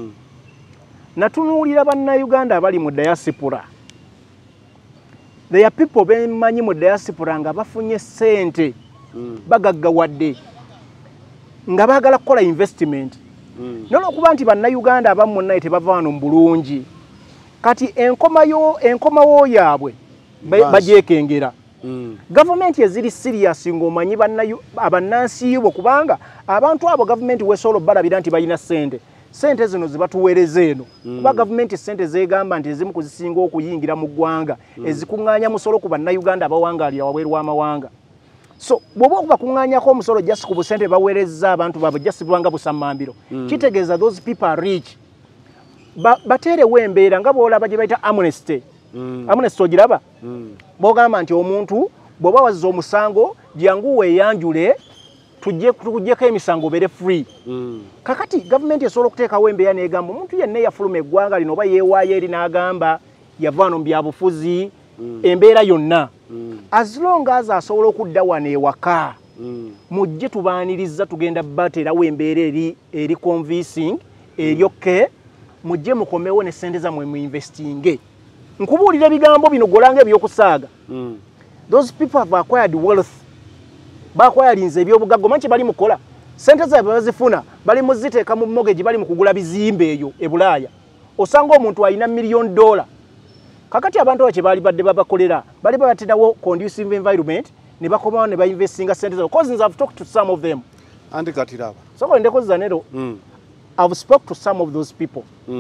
natunuulira bannayuganda abali mu diaspora. There are people bemanyi mu diaspora nga bafunye ssente bagaggawadde nga baagala kukola investment n'olwokuba nti bannayuganda abamu munnaye tebava wano mu bulungi kati enkomawo yaabwe bagyekengera. Gavumenti eziri serious ng'omanyi abannansi bo kubanga abantu abo gavumenti wesobola balabira nti balina ssente. Ssente zino zibatuweereza eno kuba gavumenti ssente zeegamba nti ezimu kuzisinga okuyingira mu ggwanga ezikuŋŋaanya musolo ku bannayuganda abawangaalira wabweru w'amawanga. So bw'oba okubakuŋŋaanyako omusolo just ku busente baweereza abantu baabwe just bwanga busammambiro kitegeeza those people are rich. Bateerewo embeera nga bw'olaba gye bayita amnesty. Amnesty ogiraba bw'ogamba nti omuntu bw'oba wazza omusango jangu weeyanjule tujjeko emisango bere free. Kakati gavumenti esobola okuteekawo embeera n'egamba omuntu yenna eyafuluma eggwanga lino oba yeewaayo eri n'agamba yava wano mu byabufuzi embeera yonna as long as asobola okudda wano ewaka mujje tubaaniriza tugenda bateerawo embeera eri convincing eryokke mujje mukomewo ne ssente zammwe mu investinge. Nkubuulira ebigambo bino golanga ebyokusaaga. Those people have acquired wealth. Bakwayalinze ebyobugagga manchi bali mukola. Ssente zaabwe bazifuna bali muziteeka mu mortgage bali mu kugula bizimbe eyo e Bulaaya. Osanga omuntu alina $1 million. Kakati abantu abache bali badde babakolera bali babatirawo conducive environment ne bakomawo ne bainvestinga ssente zaabwe. Cause I've talked to some of them. Andi katiraba. So ndeko zanero. I've spoke to some of those people.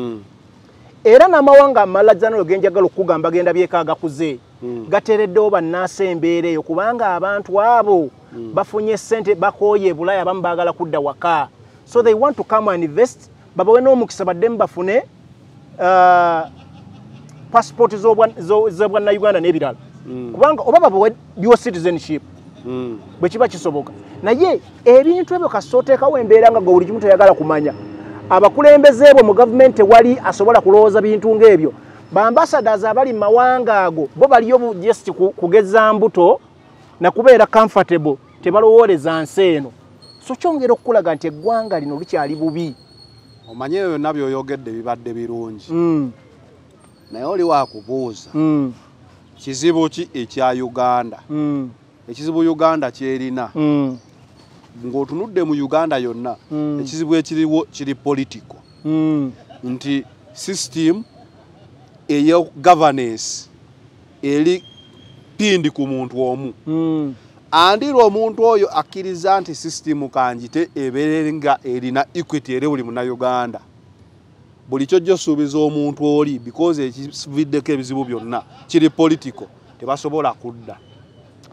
Era n'amawanga amalagano genjagala okugamba genda byekaaga kuze gatereddewo bannansi embeera eyo kubanga abantu abo bafunye ssente bakooye Bulaaya abamu baagala kudda waka. So they want to come and invest babawe n'omukisa baddemu bafune passport z'obwannayuganda n'ebirala kubanga oba babawe dual citizenship bwe kiba kisoboka. Naye ebintu ebyo kasooteekawo embeera nga buli kimu toyagala kumanya abakulembeze bo mu gavumenti wali asobola kulowooza bintu ng'ebyo. Ba-ambassadors abali mu mawanga ago bo baliyo just kugeza mbuto na kubeera comfortable tebalowooleza nsi eno. So kyongera okukulaga nti eggwanga lino lukyali bubi. Omanye ebyo byonna by'oyogedde bibadde birungi naye oli waakubuuza kizibu ki ekya Uganda ekizibu Uganda kyerina ng'otunudde mu Uganda yonna ekizibu ekiriwo kiri political nti system eyo governance eri pindi ku muntu omu andira omuntu oyo akkiriza nti system kanjite ebeerenga erina equity eri buli Munnayuganda buli kyojja osuubiza omuntu oli because ekividdeko ebizibu byonna kiri political tebasobola kudda.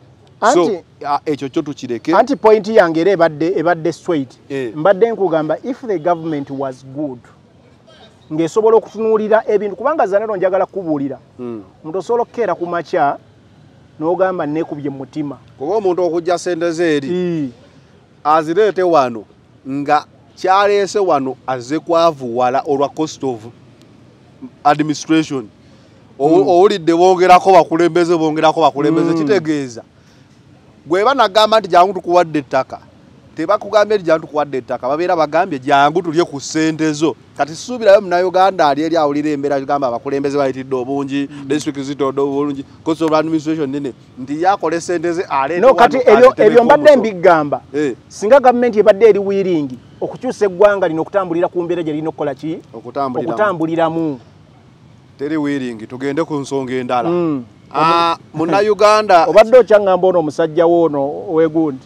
so ekyo kyo tukireke anti point yange era ebadde straight mbadde nkugamba if the government was good ng'esobola okutunuulira ebintu kubanga Zanero njagala kubuulira omuntu osobola okukeera ku makya n'ogamba neekubye mu mutima kuba omuntu okujja sente ze eri azireete wano nga kyaleese wano azze kwavuwala olwa cost of administration owulidde bongerako bakulembeze kitegeeza gwe banagamba nti jangu tukuwadde ettaka tebakugambye nti jangu tukuwadde ettaka babeera bagambye jangu tulye ku ssente zo kati suubirayo Munnayuganda ali eri awulira embeera gamba abakulembeze bayitidde obungi district zitodde obulungi cost of administration nene nti yakole ssente ze no kati ebyo mbadde mbigamba singa gavumenti ebadde eri wiringi okukyusa eggwanga lino okutambulira ku mbeera gye lirina okukola ki okutambuliramu teri wiringi tugende ku nsonga endala Munnayuganda obadde okyangamba ono omusajja woono owegundi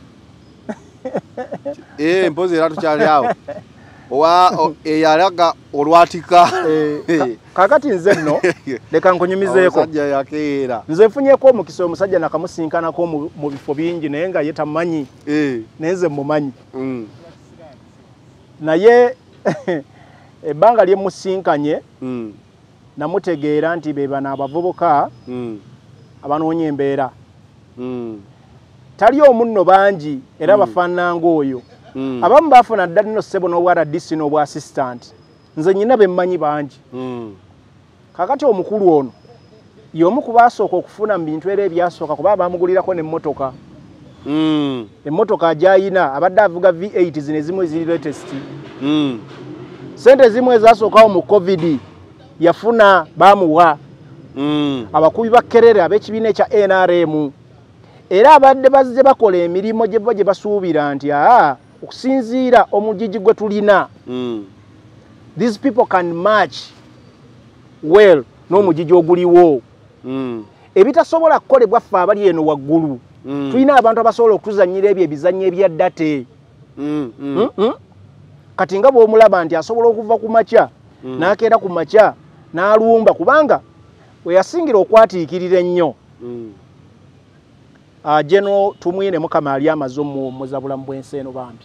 mpozi era tukyali awo eyalaga olwatika kakati nze nno leka nkunyumizeeko omusajja yakeera nze nfunyeeko omukisa omusajja nakamusinkanako mu bifo bingi naye nga ye tamanyi naye nze mumanyi naye ebbanga lyemusinkanye namutegeera nti be bano abavubuka abanoonya embeera tali omunno bangi era bafaananga oyo abamu baafuna ddala nno ssebo n'obwRDC n'obwa assistant nze nnyina be mmanyi bangi kakati omukulu ono y'omu ku baasooka okufuna mu bintu era ebyasooka kuba baamugulirako n'emmotoka emmotoka gy'ayina abadde avuga V8 zino ezimu eziri latest sente zimu ezasookawo mu covid yafuna baamuwa abakubi ba Kerere ab'ekibiina ekya NRM era abadde bazze bakola emirimu gye bo gye basuubira nti okusinziira omugigi gwe tulina these people can match well n'omugigi oguliwo ebitasobola kukolebwa ffe abali eno waggulu tulina abantu abasobola okutuzannyira ebyo ebizannyo ebyaddate kati nga bw'omulaba nti asobola okuva ku makya n'akeera ku makya n'alumba kubanga we yasingira okwatiikirira ennyo General tumwine Mukama ali amaze omuzabulamu bw'ensi eno bambi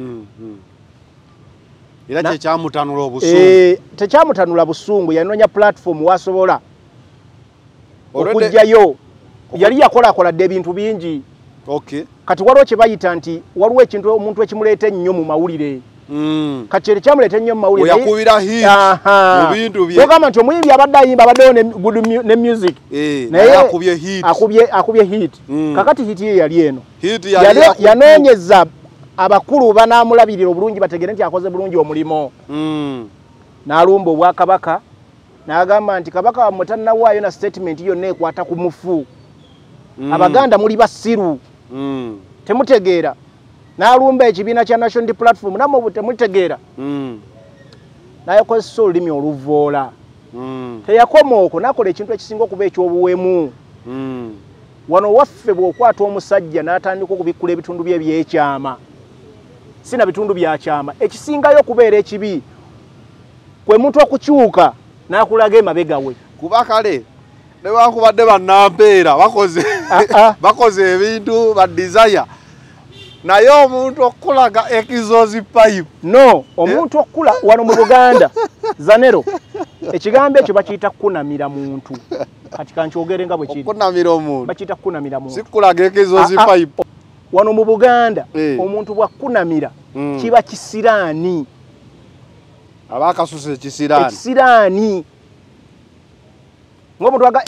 era tekyamutanula obusungu tekyamutanula busungu yanoonya platform wasobola okujjayo yali yakolakoladde ebintu bingi kati waliwo kye bayita nti waliwo ekintu omuntu ekimuleeta ennyo mu mawulire kati eri kyamuleeta ennyo mu mawulire yakubira hit mu bintu bye ogamba nti omuyimbi abadde ayimba abaddewo ne music naye akubye hit akubye hit kakati hit ye yali eno yanoonyeza abakulu banaamulabirira obulungi bategere nti akoze bulungi omulimo n'alumba obwakabaka n'agamba nti kabaka wammwe tannawaayo na statement yonna ekwata ku mufu abaganda muli basiru temutegeera n'alumba ekibiina kya National Platform namwe temutegeera n'ayakozesa olulimi oluvoola teyakoma okwo n'akola ekintu ekisinga okuba ekyobuwemu wano waffe bw'okwata omusajja n'atandika okubikkula ebitundu bye ebyekyama sina bitundu byakyama ekisingayo okubeera ekibi kwe muntu okukyuka n'akulaga emabega we kuba kale newankubadde bannampeera bakoze ebintu ba desire naye omuntu okulaga ekizozi pipe no omuntu okula wano mu Buganda Zanero ekigambo ekyo bakiyita kunamira muntu kati kankyogere nga bwe kiri kunamira omuntu bakiyita kunamira muntu sikulaga ekizozi pipe wano mu Buganda omuntu bwakunamira kiba kisiraani abakasuse ekisiraani ng'omuntu waga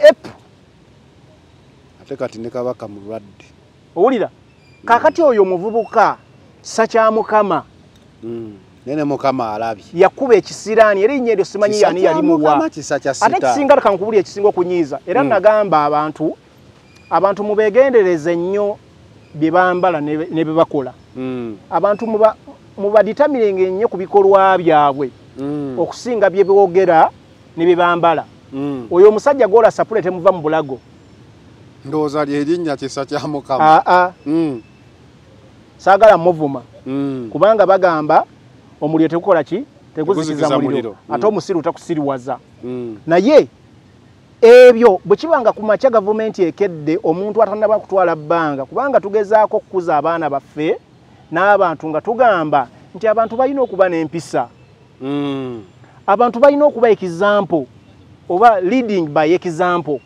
ate kati ne kabaka mulwadde owulira kakati oyo omuvubuka kisa kya Mukama nene Mukama alabye yakuba ekisiraani era erinnya eryo simanyi yani yali muwa ate kisinga kankubuli ekisinga okunyiiza era nagamba abantu mubegendereze nnyo bye bambala ne bye bakola abantu mubaditamirenga ennyo ku bikolwa byabwe okusinga bye boogera ne bye bambala oyo omusajja gola sapule temuva mu bulago ndowooza lyerinnya kisa kya Mukama saagala muvuma kubanga bagamba omuliro tegukola ki teguzikiza muliro ate omusiru takusiriwaza naye ebyo bwe kibanga ku makya gavumenti ekedde omuntu atannaba kutwala bbanga kubanga tugezaako okukuza abaana baffe n'abantu nga tugamba nti abantu balina okuba n'empisa abantu balina okuba example oba leading by example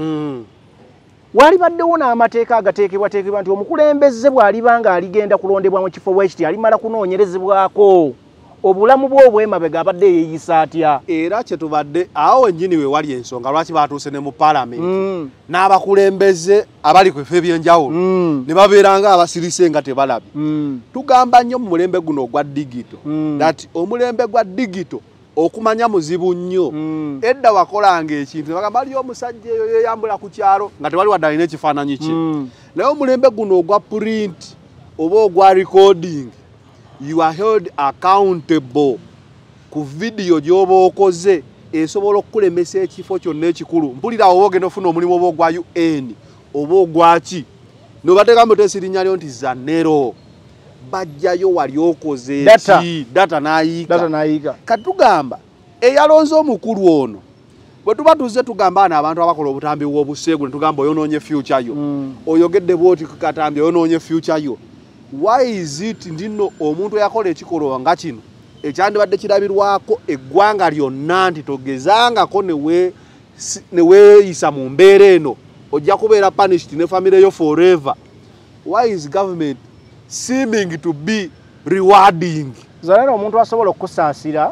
wali baddewo n'amateeka agateekebwateekebwa nti omukulembeze bw'alibanga aligenda kulondebwa mu kifo bwekiti alimala kunoonyerezebwako obulamu bw'obwemabega abadde yeeyisa atya era kyetubadde awo wennyini we wali ensonga lwaki batuuse ne mu paalamenti n'abakulembeze abali ku bifo ebyenjawulo ne babeeranga abasirise nga tebalabye tugamba nnyo mu mulembe guno ogwa digito that omulembe gwa digito okumanya muzibu nnyo edda wakolanga ekintu bagamba aliyo omusajja eyo yeyambula ku kyalo nga tewali wadde alina ekifaananyi kye naye omulembe guno ogwa print oba ogwa recording you are held accountable ku video gy'oba okoze esobola okukulemesa ekifo kyonna ekikulu mpulira oba ogenda ofuna omulimu oba ogwa UN oba ogwaki nobateeka mutesi linnya lyo nti Zanero bajjayo wali okoze data nayiika katugamba eyalonze omukulu ono bwe tuba tuze tugamba abantu abakola obutambi bw'obuseegu ne tugamba oyonoonye future yo oyogedde bwoti ku katambi oyonoonye future yo why is it ndino omuntu yakola ekikolwa nga kino ekyandibadde kirabirwako eggwanga lyonna nti togezangako ne weeyisa mu mbeera eno ojja kubeera punished ne family yo forever why is government seeming to be rewarding Zanero omuntu asobola okusaasira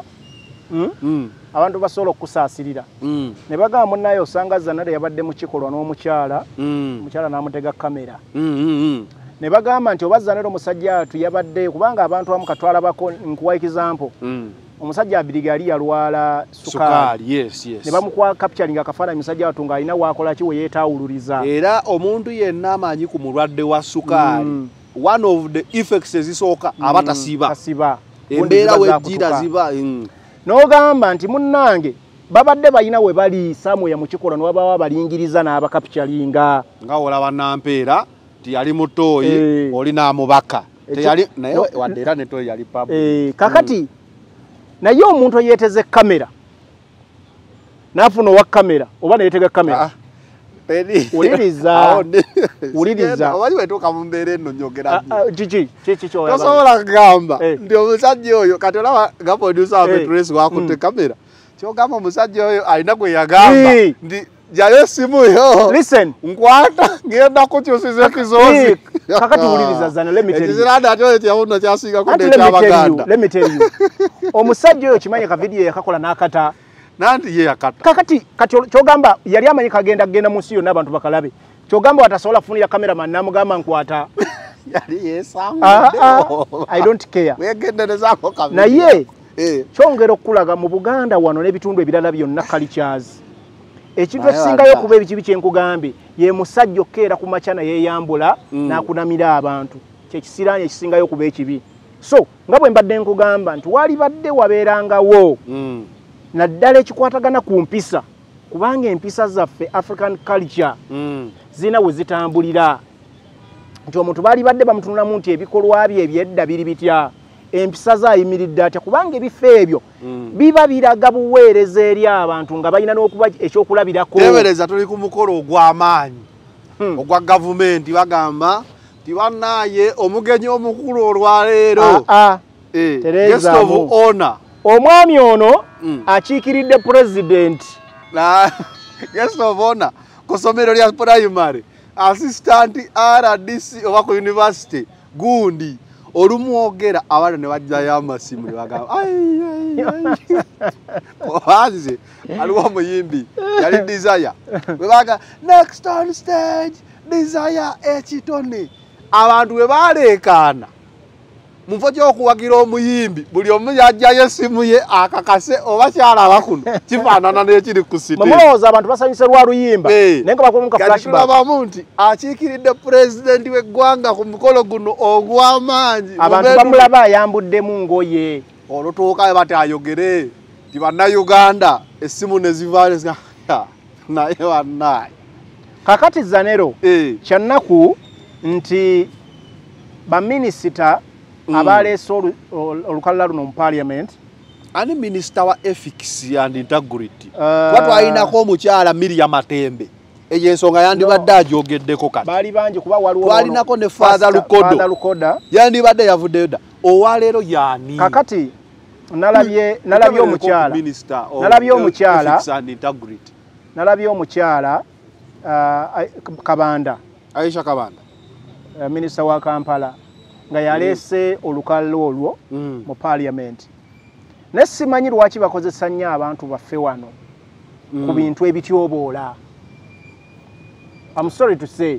abantu basobola okusaasirira ne bagamba munnaye osanga Zanero yabadde mu kikolwa n'omukyala omukyala n'amutega kamera ne bagamba nti oba Zanero musajja atu yabadde kubanga abantu abamu katwala bako nkuwa example omusajja abiriga yali yalwala sukali yes ne bamukwa capturing akafaananyi musajja atu ng'alina wakola ki we yeetaawululiza era omuntu yenna amanyi ku mulwadde wa sukali one of the effects ezisooka abatasiba embeera wejjira ziba n'ogamba nti munnange babadde balina we bali Samuel mu kikolwa n'wabawo abalingiriza n'abakapityalinga nga olaba Nampeera nti yali mutooyi oli n'amubaka teyali naye wadde era ne tooyi yali pabu kakati naye omuntu yeeteze kamera n'afuna owa kamera oba neyeetega kamera uliriza wali wetuuka mu mbeera eno njogera kiki tosobola kugamba nti omusajja oyo kati olaba nga producer wa Petrus wakutte kamera kyogamba omusajja oyo alina gwe yagamba nti jayo essimu yo listen nkwata ngenda kukyusiza ekizoozi kakati uliriza Zana let me tell you ekiziranda atyo kyawuno kyasiigako n'ekyabaganda let me tell you omusajja oyo kimanye ka video yakakola n'akata nanti ye yakata kakati kyogamba yali amanyi kagenda mu nsi yonna abantu bakalabe kyogamba watasobola kufunira cameraman namugamba nkwata yali yesangudde I don't care wegenderezaako kabiri naye kyongera okulaga mu Buganda wano n'ebitundu ebirala byonna cultures ekintu ekisingayo kuba ebikibi kyenkugambe ye musajja okkeera ku macyana yeeyambula n'akunamira abantu kyekisiraani ekisingayo kuba ekibi so nga bwe mbadde nkugamba nti wali badde wabeerangawo naddala ekikwatagana ku mpisa kubanga empisa zaffe African culture zina we zitambulira nti omuntu baali badde bamutunulamu nti ebikolwa bye ebyedda biri bitya empisa zaayimiridde atya kubanga ebifo ebyo biba biraga buweereza eri abantu nga balina n'okuba ekyokulabirako tebereza tuli ku mukolo ogw'amaanyi ogwa gavumenti bagamba ti bannaye omugenyi omukulu olwaleero guest of honor omwami ono akiikiridde president guest of honor ku ssomero lya primary assistant RDC oba ku university gundi olumwogera abaana ne bajjayo amasimu ne bagamba obanze aliwo omuyimbi yali Desire bwe baga next on stage Desire ekitone abantu bwe baleekaana mufo ky'okuwagira omuyimbi buli omu yajjayo essimu ye akakase oba kyalaba kuno kifaanana n'ekiri ku site mulowooza abantu basanyuse lwa luyimba naye nga bakubamu ka flashback tulabamu nti akiikiridde pulezidenti w'eggwanga ku mukolo guno ogw'amaanyi abantu bamulaba ayambuddemu ngoye olutuuka bati ayogere ti bannayuganda essimu ne zivaale naye bannaye kakati Zanero kyannaku nti baminisita abaleese olukalala luno mu parliament ani minister wa ethics and integrity watu ainako omukyala Miriam Matembe eyo ensonga yandibadde ajogeddeko kati bali bangi kuba waliwo twalinako ne Father Lukodo yandibadde yavuddeyo dda owaleero yani kakati nalabye omukyala Kabanda Aisha Kabanda minister wa Kampala nga yaleese olukalalo olwo mu parliament nesimanyi lwaki bakozesa nnyo abantu baffe wano ku bintu ebityoboola. I'm sorry to say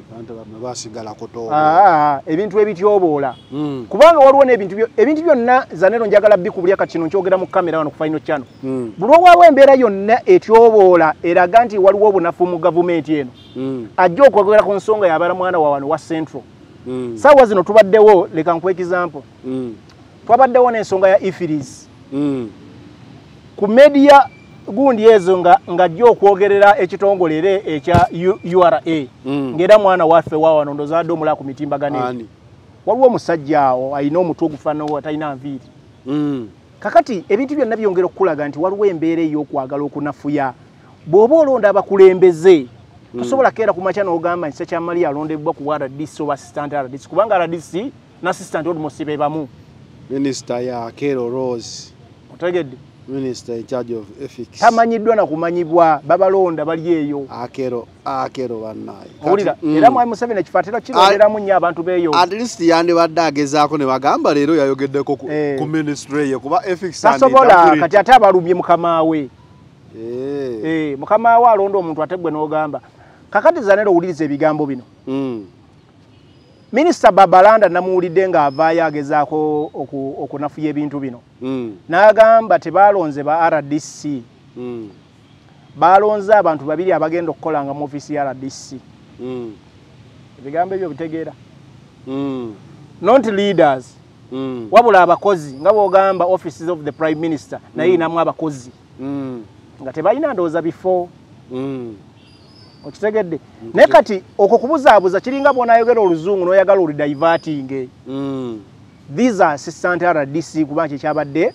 ebintu ebityoboola kubanga waliwo n'ebintu byonna Zanero njagala bikubulya kati kino nkyogera mu kamera wano ku Final Channel buli waliwo embeera yonna etyoboola eraga nti waliwo obunafu mu gavumenti eno ajja okwogera ku nsonga yabala mwana wa wano wa Central saawa zino tubaddewo leka nkuwa example twabaddewo n'ensonga ya Ifilis ku media gundi ezo nga jjo okwogerera ekitongolere ekya URA ngera mwana waffe wa wano ndozadde omula ku mitimbagane waliwo omusajja awo ayina omutwe ogufaanana atalina nviiri kakati ebintu byonna byongera okulaga nti waliwo embeera ey'okwagala okunafuya bw'oba olonda abakulembeze tosobola keera ku makya n'ogamba nti Ssekyamali alondebwa ku RDC oba assistant RDC kubanga RDC n'assistant almost be bamu. Minister ya Kero Rose otegedde Minister in charge of ethics tamanyiddwa na kumanyibwa babalonda bali eyo akero bannaye olira era mwa Museveni ekifatira kironderamu nnyo abantu beeyo at least yandibadde agezaako ne bagamba leero yayogeddeko ku ministry ye kuba ethics tasobola kati ate abalumye mukama we mukama we alonda omuntu ate gwe n'ogamba kakati Zanero owuliriza ebigambo bino Minister Babalanda namuwulidde ng'avaayo agezaako okunafuya ebintu bino n'agamba tebalonze ba RDC balonze abantu babiri abagenda okukolanga mu office ya RDC ebigambo ebyo bitegeera not leaders wabula abakozi nga bw'ogamba offices of the Prime Minister naye inamu abakozi nga tebalina ndowooza before okitegedde naye kati okwo kubuzaabuza kiringa bw'onaayogera oluzungu n'oyagala olidiverting these are assistant RDC kuba kyekyabadde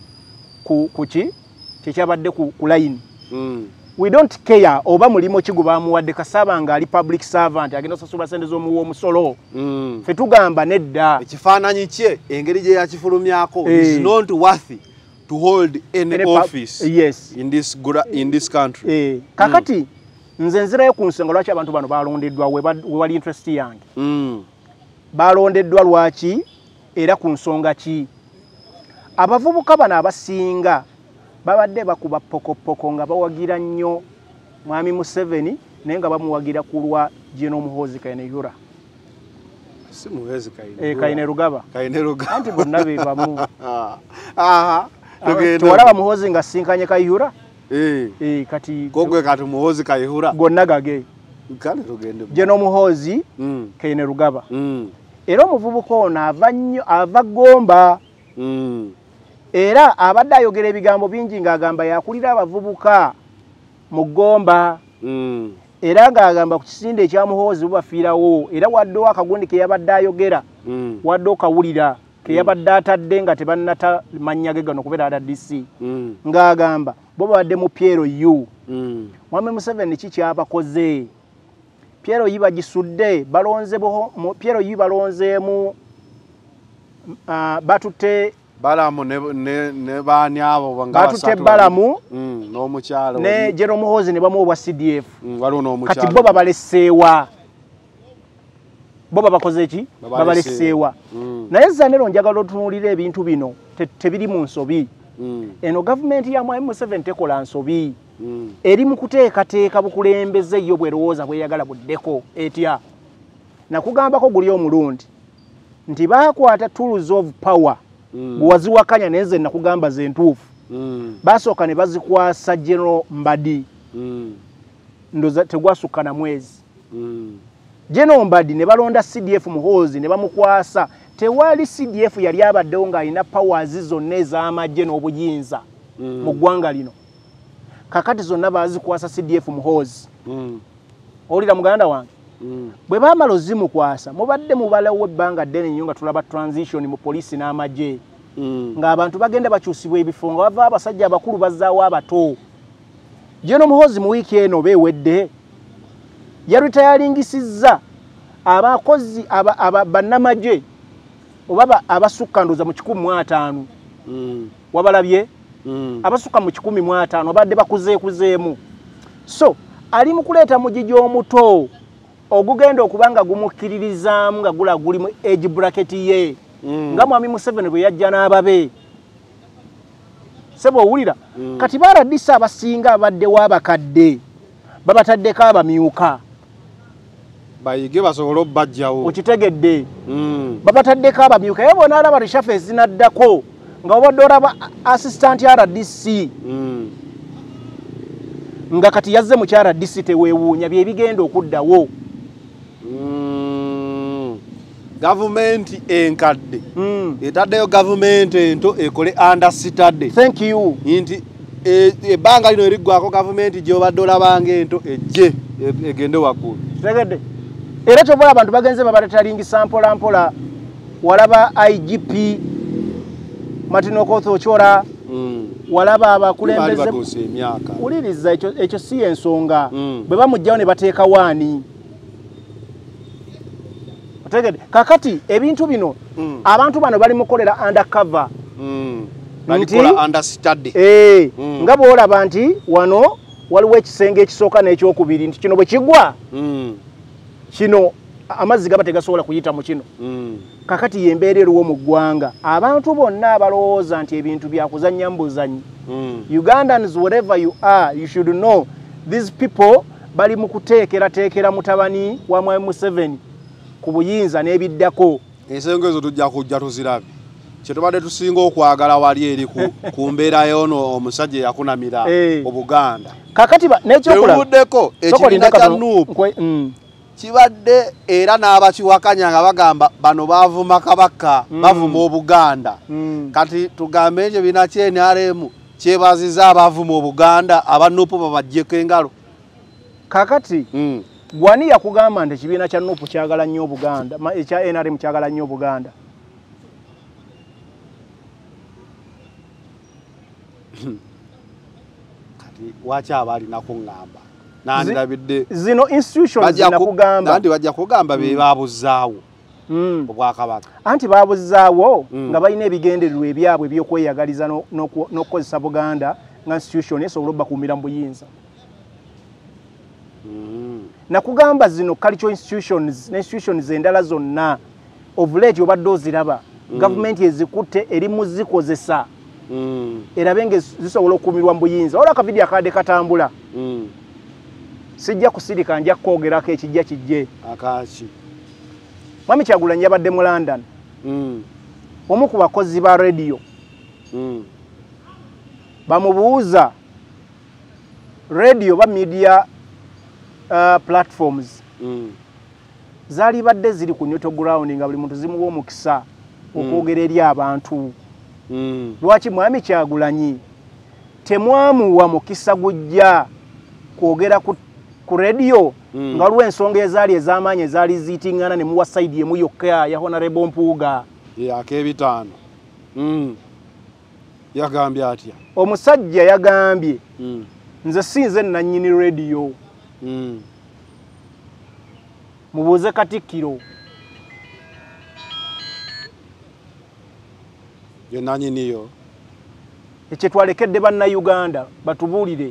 kyekyabadde ku line we don't care oba mulimo kiguba muwadde kasaba nga ali public servant agenda osasulwa sente z'omuwa omusolo fe tugamba nedda ekifaananyi kye engeri gye yakifulumyako is not worthy to hold any office in this country kakati nze nzirayo ku nsonga lwaki abantu bano balondeddwa we wali interest yange balondeddwa lwaki era ku nsonga ki abavubuka bano abasinga babadde bakuba pokopoko nga bawagira nnyo mwami Museveni naye nga bamuwagira ku lwa General Muhoozi Kainerugaba Kainerugaba anti bonna be bamu tewalaba Muhoozi nga sinkanye Kayihura kati kogwe kati Muhoozi Kayihura gonna gage kale tugende General Muhoozi Kainerugaba era omuvubuka ono ava Gomba era abadde ayogera ebigambo bingi ng'agamba yakulira abavubuka mu Gomba era ng'agamba ku kisinde ekya Muhoozi bubafiirawo era waddewo akagundi ke yabadde ayogera wadde okawulira ke yabadde atadde nga tebannata mannya ge gano kubeera RDC ng'agamba bo babadde mu Piero U Mwami Museveni ki kyabakoze Piero U bagisudde Piero U balonzeemu batutte Balamu ne baani abo batutte Balamu n'omukyalo ne General Muhoozi ne bamuwa CDF waliwo n'omukyalo kati bo babaleseewa bo babakoze eki babaleseewa naye Zanero njagala otunuulira ebintu bino tebiri mu nsobi eno gavumenti ya Mwami Museveni tekola nsobi eri mu kuteekateeka bukulembeze yo bwerowooza bweyagala buddeko etya nakugambako guli omulundi nti baakwata tools of power bwewaziwakanya naye nze nakugamba ze ntuufu basooka ne bazikwasa General Mbadi ndoza tegwasukka na mwezi General Mbadi ne balonda CDF Muhoozi ne bamukwasa tewali CDF yali abaddewo ng'alina powers zonna ez'amagye n'obuyinza mu ggwanga lino kakati zonna bazikwasa CDF Muhoozi owulira muganda wange bwe baamala ozimukwasa mubadde mubalawo ebbanga ddene nnyo nga tulaba transition mu poliisi n'amagye ng'abantu bagenda bakyusibwa ebifo nga bava abasajja abakulu bazzaawo abato. General Muhoozi mu wiiki eno beewedde yaritayalingisizza abakozi bannamagye oba abasukka ndoza mu 1500 wabalabye abasukka mu 1500 abadde bakuzeekuzeemu. So ali mu kuleeta mugigi omuto ogugenda okubanga gumukkiririzaamu nga guli mu age bracket ye nga Mwami Museveni bwe yajja n'ababe. Sebo owulira kati baradisa abasinga abaddewo abakadde babataddeko abamyuka bayige basobola obbajjawo okitegedde babataddeko abamyuka ye bona alaba reshafe ezinaddako nga obadde olaba assistant RDC nga kati yazze mu RDC teweewuunya bye bigenda okuddawo. Gavumenti enkadde etaddeyo gavumenti ento ekole understudy. Thank you. Nti ebbanga lino eriggwako gavumenti gy'obadde olabanga ento ejje egende waggulu. Tegedde era kyova abantu bagenze babaletalingi mpola mpola walaba IGP Martin Okoth Ochola walaba abakulembeze uliriza ekyo si ensonga bwe bamujjawo ne bateeka waani. Otegedde kakati ebintu bino abantu bano bali mukolera undercover balikola understudy nga bwolaba nti wano waliwo ekisenge ekisooka n'ekyokubiri nti kino bwe kigwa kino amazzi gaba tegasobola kuyita mu kino kakati yembeera eriwo mu ggwanga. Abantu bonna abalowooza nti ebintu byakuzannya mbuzanyi Ugandans wherever you are you should know these people bali mu kuteekerateekera mutabani wa Mwami Museveni ku buyinza n'ebiddako. Ensonga ezo tujja kujja tuzirabe kyetubadde tusinga okwagala wali eri ku mbeera yono omusajja yakunamira Obuganda. Kakati nekyokulauddeko ekibiina kya Nuupu kibadde era n'abakiwakanya nga bagamba bano bavuma Kabaka bavuma Obuganda. Kati tugambe ekibiina kya NRM kyebaziza abavuma Obuganda aba Nuupu babajjeko engalo. Kakati gwani yakugamba nti ekibiina kya Nuupu kyagala nnyo Obuganda ekya NRM kyagala nnyo Obuganda? Kati waki abalina kuŋŋamba nandabidde zino institutions zinakugamba nandi bajja kugamba be babuzaawo Obwakabaka anti babuzaawo nga balina ebigendererwa ebyabwe ebyokweyagaliza n'okukozesa Buganda nga institution esobola obbakuumira mu buyinza. Nakugamba zino cultural institutions endala zonna of late obadde oziraba gavumenti ezikutte eri mu zikozesa erabe nga zisobola okukuumirwa mu buyinza. Olwa akavidiyo akadde katambula sijja kusirika nja kwogerako ekijja kijje akaki. Mwami Kyagulanyi yabadde mu London omu ku bakozi ba radio bamubuuza radio ba media platforms zaali badde ziri ku neutral ground nga buli muntu zimuwa omukisa okwogera eri abantu. Lwaki Mwami Kyagulanyi temwamuwa mukisa gujja kwogera ku radio nga waliwo ensonga ezaali ez'amaanyi ezaali ziitingana ne muwa saidi emu yokka ya Honorable Mpuuga ak'ebitaano yagambye atya? Omusajja yagambye nze sinze nannyini radio mubuuze Katikkiro ye nannyiniyo ekye twalekedde bannayuganda batubuulire.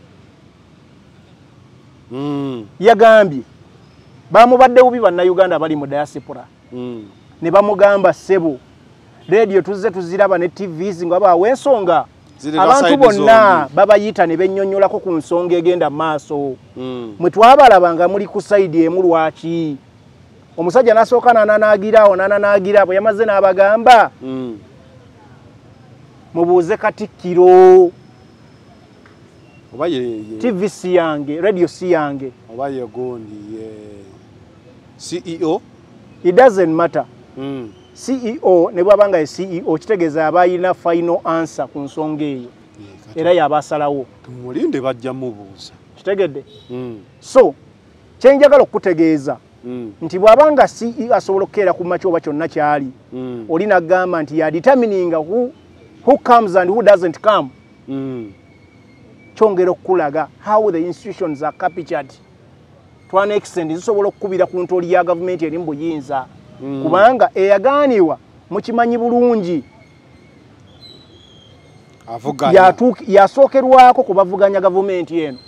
Yagambye bamubadde bubi bannayuganda bali mu diaspora ne bamugamba ssebo radio tuzze tuziraba ne TVs nga bawa ensonga abantu bonna babayita ne bennyonnyolako ku nsonga egenda maaso mwe twabalaba nga muli ku saidi emu. Lwaki omusajja n'asooka nananaagira bwe yamaze n'abagamba mubuuze Katikkiro TV si yange, radio si yange. Oba ye gondi CEO? It doesn't matter. CEO ne bwabanga ye CEO kitegeeza abayina final answer ku nsonga eyo. Era yabasalawo. Tumulinde bajja mubuuza. Kitegedde? So, kyenjagala okutegeeza nti bwabanga si asobola okukeera ku makya oba kyonna kyali oli nagamba nti ya determining who comes and who doesn't come kyongera okulaga how the institutions are captured to an extent zisobola okukubira ku ntoli ya government eri mu buyinza kubanga eyagaanibwa mukimanyi bulungi yasookerwako ku bavuganya gavumenti eno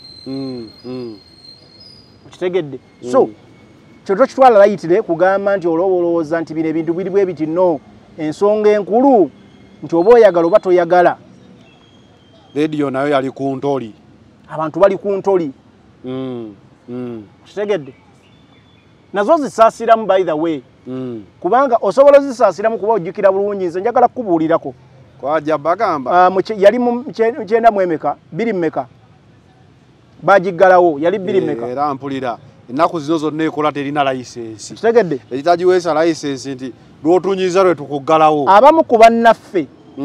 kitegedde so kyoto kitwala layitire kugamba nti olowolooza nti bino ebintu biri bwe biti no ensonga enkulu nti oba oyagala oba toyagala radio nayo yali ku ntoli abantu bali ku ntoli kitegedde nazo zisaasiramu by the way kubanga osobola zisaasiramu kuba ojjukira bulungi nze njagala kukubuulirako kwaja bagamba yali mu 9 mu emeka 2 mmeka bagiggalawo yali 2 mmeka era mpulira ennaku zino zonna ekola terina license kitegedde ekitagiweesa license nti lwotunyiza lwe tukuggalawo abamu ku bannaffe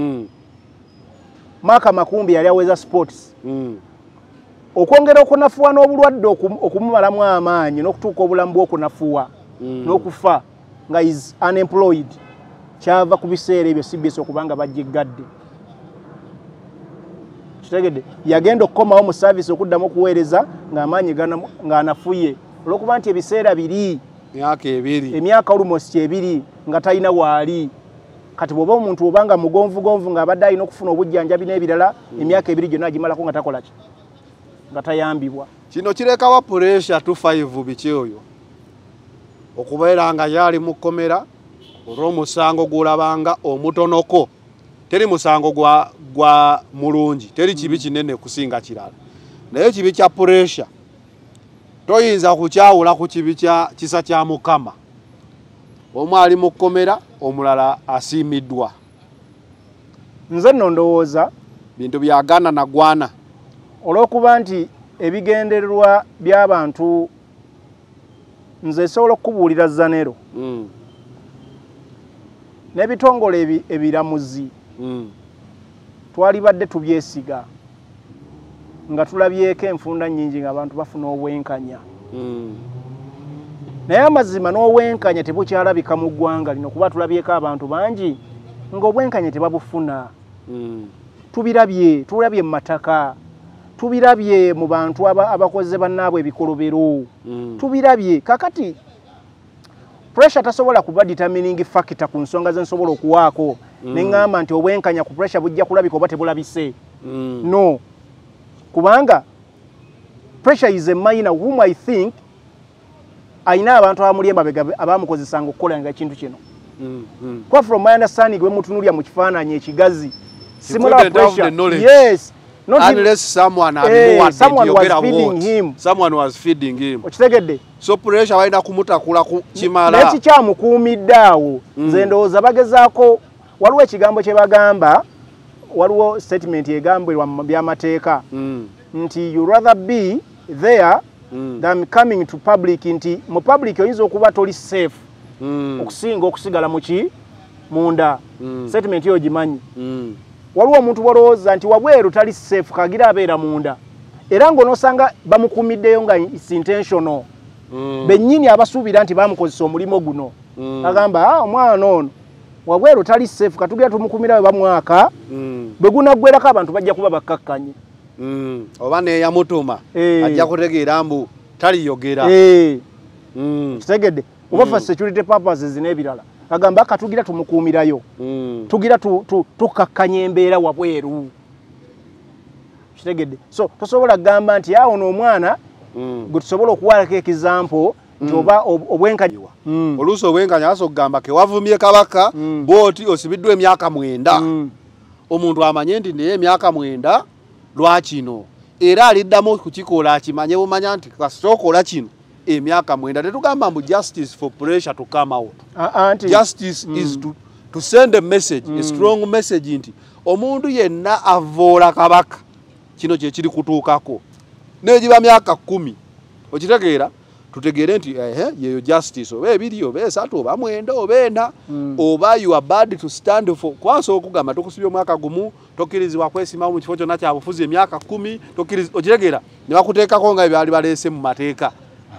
Maka Makumbi yali aweza sports okwongera okunafuwa n'obulwadde okumumalamu amaanyi n'okutuuka obulamu bw'okunafuwa n'okufa nga is unemployed kyava ku biseera ebyo CBS okubanga bajjiggadde kitegedde yagenda okukomawo mu service okuddamu okuweereza ng'amaanyi nga anafuye olw'okuba nti ebiseera biri emyaka almost 2 nga talina waali kati bw'oba omuntu obanga mugonvugonvu ng'abadde alina okufuna obujjanjabi n'ebirala emyaka 2 gyonna agimalako nga takola ki nga tayambibwa kino kirekawa pressure 25 biki oyo okubeera nga yali mu kkomera olw'omusango gulabanga omutonoko teri musango gwa mulungi teri kibi kinene kusinga kirala naye kibi kya pressure toyinza kukyawula ku kibi kisa kya Mukama omu ali mu kkomera omulala asiimiddwa nze nno ndowooza bintu byagana na gwana olw'okuba nti ebigendererwa by'abantu nze sobola okubuulira Zanero n'ebitongole ebiramuzi twalibadde tubyesiga nga tulabyeko enfunda nnyingi ng'abantu bafuna obwenkanya naye amazima n'obwenkanya tebukyalabika mu ggwanga lino kuba tulabyeko abantu bangi ng'obwenkanya tebabufuna tulabye mu mataka tubirabye mu bantu abakoze bannaabwe ebikolobero tubirabye kakati pressure tasobola kuba determining factor ku nsonga zensobola okuwaako neŋŋamba nti obwenkanya ku pressure bujja kulabika oba tebulabise no kubanga pressure is a minor whom I think ayina abantu abamuli emabega abamukozesanga okukolanga ekintu kino kuba from my understanding gwe mutunulya mu kifaananyi ekigazi similar pressure yes not unless someone was feeding him okitegedde so pressure walina kumutakula kimala nekikyamukuumidde awo nze ndowooza bagezaako waliwo ekigambo kye bagamba waliwo statement egambibwa mu byamateeka nti you rather be there than coming to public nti mu public oyinza okuba toli safe okusinga okusigala muki munda statement yo gimanyi waliwo omuntu walowooza nti wabweru tali safe kagira abeera munda era ng'onosanga bamukumiddeyo nga is intentional bennyini abasuubira nti bamukozesa omulimu guno agamba omwana ono wabweru tali safe katugira tumukumirawe bamwaka bwe gunaggwerako abantu bajja kuba bakkakkanye oba neyamutuma ajja kutegeera mbu taliyogera kitegedde oba for security purposes n'ebirala agamba katugira tumukuumirayo tugira tukakkanya embeera wabweru kitegedde so tosobola kugamba nti awo n'omwana gwe tusobola okuwalako ekizampo nti oba obwenkanya oluusi obwenkanya aso okugamba ke wavumye kabaka bwoti osibiddwa emyaka 9 omuntu amanye nti naye emyaka 9 lwakino era aliddamu kukikola akimanye bumanya nti kasitookola kino emyaka 9 tetugamba mbu justice for pressure to come out justice is to send a message a strong message nti omuntu yenna avoola kabaka kino kye kiri kutuukako negiba myaka 10 okitegeera tutegeere nti yeyo justice oba ebiri oba 3 oba 9 oba 4 oba you are bad to stand for kwaso okugamba tokusibya omwaka gumu tokkirizibwa kwesimawo mu kifo kyonna kyabufuzi emyaka 10 tokkiriza okitegeera ne bakuteekako nga byali baleese mu mateeka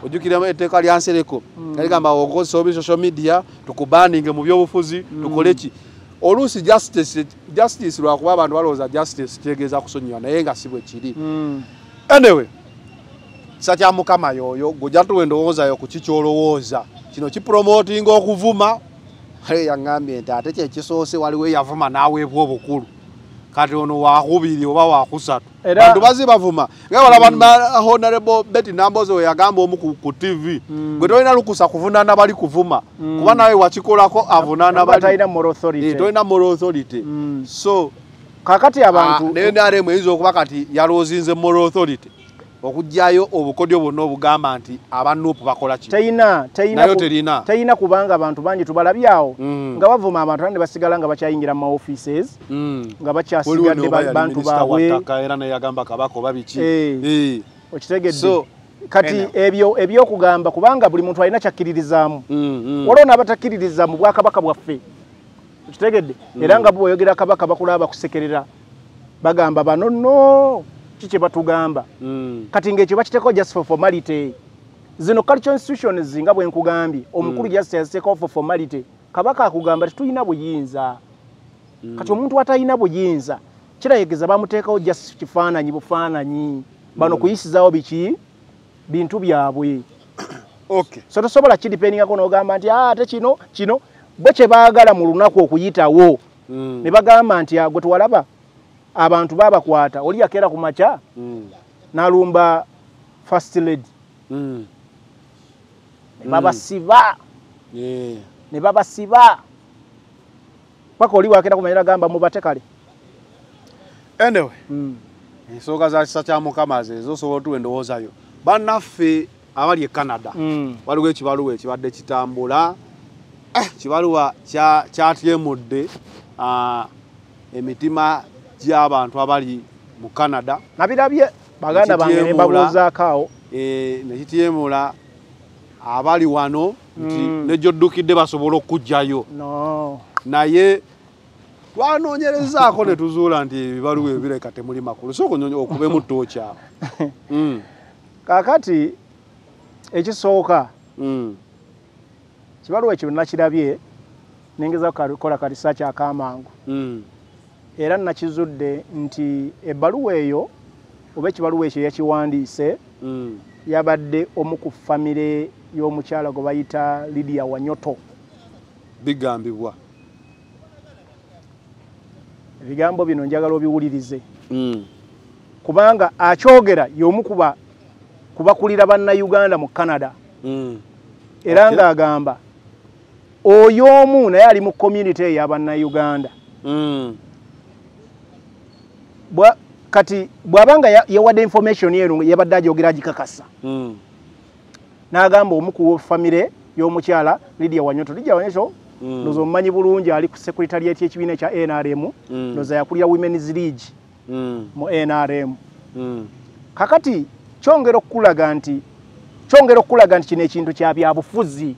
ojukira etteeka lya Nsereko ligamba okozesa obi social media tukubaninge mu byobufuzi tukoleki oluusi justice lwakuba abantu balowooza justice kitegeeza kusonyiwa naye nga si bwe kiri anyway kisa kya mukama yoyo gojja tuwe ndowoozayo ku kikyolowooza kino kipromotinga okuvuma yaŋŋambye nti ate kyekisoose waliwo eyavuma n'aweebwa obukulu kati ono wakubiri oba wakusatu bantu bazibavuma nga wala honorable Betty Nambozo yagamba omu ku TV gwe tolina lukusa kuvunaana bali kuvuma kuba nawe wakikolako avunaana bali talina moral authority tolina moral authority so kakati abantu naye NRM eyinza okuba kati yaloozinze moral authority okujjayo obukodyo bwonna obugamba nti abanuupu bakola ki teyina kubanga abantu bangi tubalabyawo nga bavuma abantu ne basigala nga bakyayingira mu offices nga bakyasigadde bantu baabwe era ne yagamba kabaka oba biki okitegedde kati ebyokugamba kubanga buli muntu alina kyakkiririzaamu waliwo n'abatakkiririza mu bwakabaka bwaffe okitegedde era nga bw'oyogera kabaka bakulaba bakusekerera bagamba bano no kiki batugamba kati ng'ekyo bakiteeko just for formality zino cultural institutions nga bwe nkugambye omukulu just yasteeko for formality kabaka akugamba tetulina buyinza kati omuntu atalina buyinza kirayegeza bamuteekawo just kifaananyi bufaananyi bano kuyisizaawo biki bintu byabwe okay so tosobola kidipendingako n'ogamba nti ate kino bwe kye baagala mu lunaku okuyitawo ne bagamba nti gwe tuwalaba abantu babakwata oli yakeera ku makya n'alumba first lady ne babasiba ne babasiba paka oli wakeera ku manyira gamba mubate kale anyway ensonga za kisa kya mukama ezo osobola otuwa endowoozayo bannaffe abali e Canada waliwo ekibaluwa ekibadde kitambula kibaluwa kyatyemudde emitima gy'abantu abali mu Canada nabirabye baganda bange ne babuuzaakaawo nekityemula abali wano nti nejjoddukidde basobola okujjayo naye twanoonyerezaako ne tuzuula nti ebibaluwa ebireka temuli makulu sooka okubemu ttooki awo kaakati ekisooka kibaluwa ekyo nakirabye nengezaako kukola karisaaki ak'amangu era nakizudde nti ebbaluwa eyo oba ekibaluwa ekyo yakiwandiise yabadde omu ku famire y'omukyala gwe bayita Lydia Wanyoto bigambibwa ebigambo bino njagala obiwulirize kubanga akyogera y'omu kubakulira bannayuganda mu Canada era ng'agamba oyo omu naye ali mu community ey'abannayuganda kati bw'abanga yawadde information yeero yabadde agyogera agikakasa n'agamba omu ku famire y'omukyala Lydia Wanyoto ndoza omumanyi bulungi ali ku secretariat y'ekibiina ekya NRM ndoza yakulira Women's League mu NRM kakati kyongera okulaga nti kino ekintu kya byabufuzi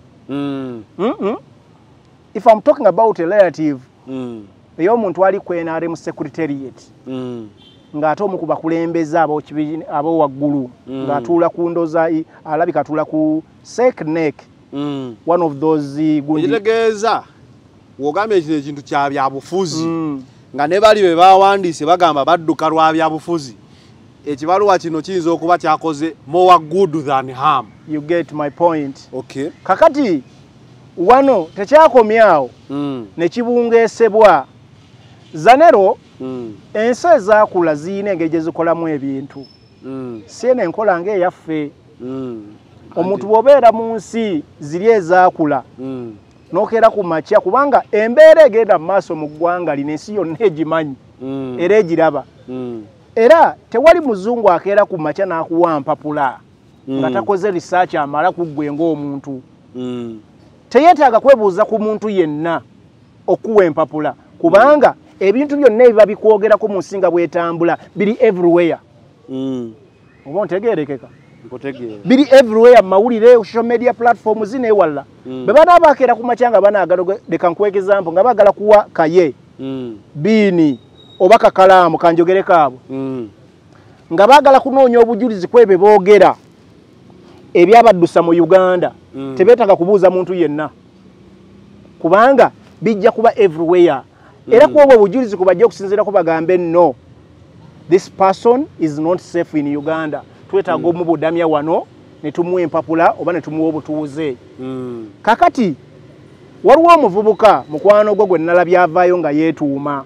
if I'm talking about a relative ey'omuntu ali ku NRM secretariat ng'ate omu ku bakulembeze abo waggulu ng'atuula ku ndoza alabika atuula ku SECNEC one of those gundi ekitegeeza w'ogambye kino ekintu kya byabufuzi nga ne bali be bawandiise bagamba badduka lwa byabufuzi ekibaluwa kino kiyinza okuba kyakoze more good than harm. You get my point. Okay. Kakati wano tekyakomyawo ne kibungeesebwa Zanero ensi ezaakula ziyina engeri gye zikolamu ebintu siena enkola ng'eyaffe omuntu bw'obeera mu nsi ziri ezaakula n'okeera ku makya kubanga embeera egenda mu maaso mu ggwanga lino ensi yonna egimanyi era egiraba era tewali muzungu akeera ku makya n'akuwa mpapula nga takoze research amala ku ggwe ng'omuntu teyeetaaga kwebuuza ku muntu yenna okuwa empapula kubanga ebintu byonna ebiba bikwogerako mu nsi nga bwetambula biri everywhere oba ontegeerekeka biri everywhere mawulire social media platforms zineewalala bwe banaabakeera ku makya nga banaagala leka nkweka example nga baagala kuwa kaye biini oba kakalaamu kanjogereko abo nga baagala kunoonya obujulizi kwebyo boogera ebyabaddusa mu Uganda tebeetaaga kubuuza muntu yenna kubanga bijja kuba everywhere era kuba obujulizi kubajja okusinziira ko bagambe no this person is not safe in Uganda twetaaga omubudamya wano ne tumuwa empapula oba ne tumuwa obutuuze kakati waliwo omuvubuka mukwano gwo gwe nnalabye avaayo nga yeetuuma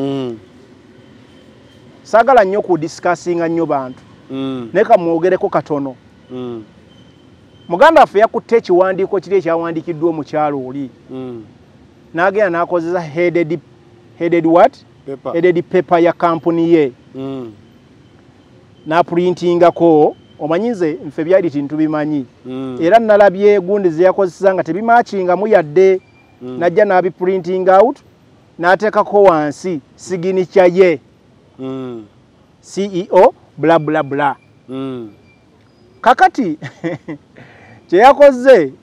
saagala nnyo kudisikasinga nnyo bantu naye kamwogereko katono muganda waffe yakutte ekiwandiiko kiri ekyawandiikiddwa omukyalo oli n'agenda n'akozesa headed what? Headed paper ya kampuni ye n'aprintingako omanyize nfe byaditi ntubimanyi era nalabye gundi ze yakozesa nga tebimakingamu yadde najja n'abiprinting out n'ateekako wansi signature ye CEO bla bla bla kakati kye yakoze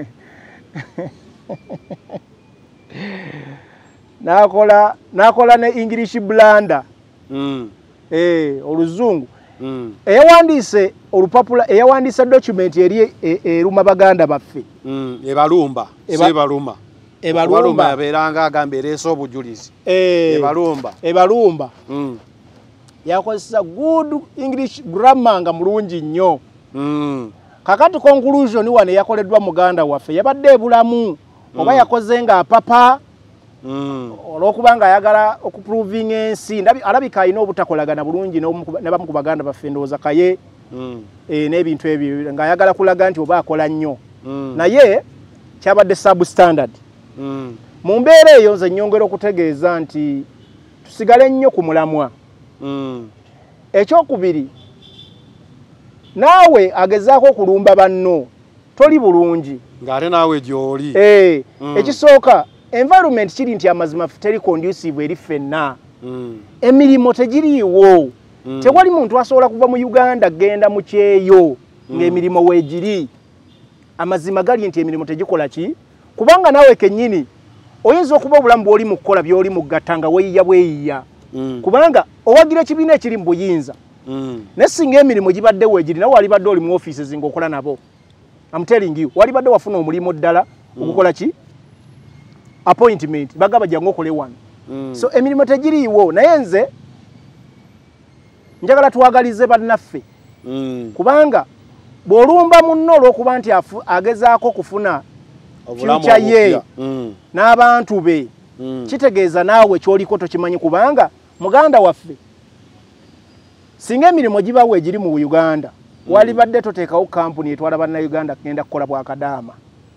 n'akola ne English blanda oluzungu eyawandiise olupapula eyawandiisa document eri eruma baganda baffe ebalumba yabeeranga agamba ereese obujulizi ebalumba yakozesa good English grammar nga mulungi nnyo kakati conclusion wane yakoleddwa muganda waffe yabadde ebulamu oba yakoze nga apapa olw'okuba nga ayagala okuproving ensi alabika alina obutakolagana bulungi ne bamu ku baganda baffe ndowooza kaye n'ebintu ebyo ng'ayagala kulaga nti oba akola nnyo naye kyabadde substandard mu mbeera eyo nze nnyongera okutegeeza nti tusigale nnyo ku mulamwa ekyokubiri naawe agezaako okulumba banno toli bulungi ng'ate naawe gy'oli ekisooka environment kiri nti amazima teri conducive eri ffenna emirimu tegiriiwo tewali muntu asobola kuva mu Uganda genda mu kyeyo ng'emirimu weegiri amazima gali nti emirimu tegikola ki kubanga naawe kennyini oyinza okuba obulamu bw'oli mu kukola by'oli mu gatta nga weeyiya bweyiya kubanga owagira ekibiina ekiri mu buyinza naye singa emirimu gibadde weegiri nawe walibadde oli mu offices ng'okola nabo I'm telling you walibadde wafuna omulimu ddala okukola ki appointment bagaba jangu okole wano so emirimu tegiriiwo naye nze njagala twagalize bannaffe kubanga bw'olumba munno olw'okuba nti agezaako okufuna future ye n'abantu be kitegeeza naawe kyoliko tokimanyi kubanga muganda waffe singa emirimu gibawo egiri mu Uganda walibadde toteekawo kampuni etwala bannayuganda kugenda kukola bwakadaama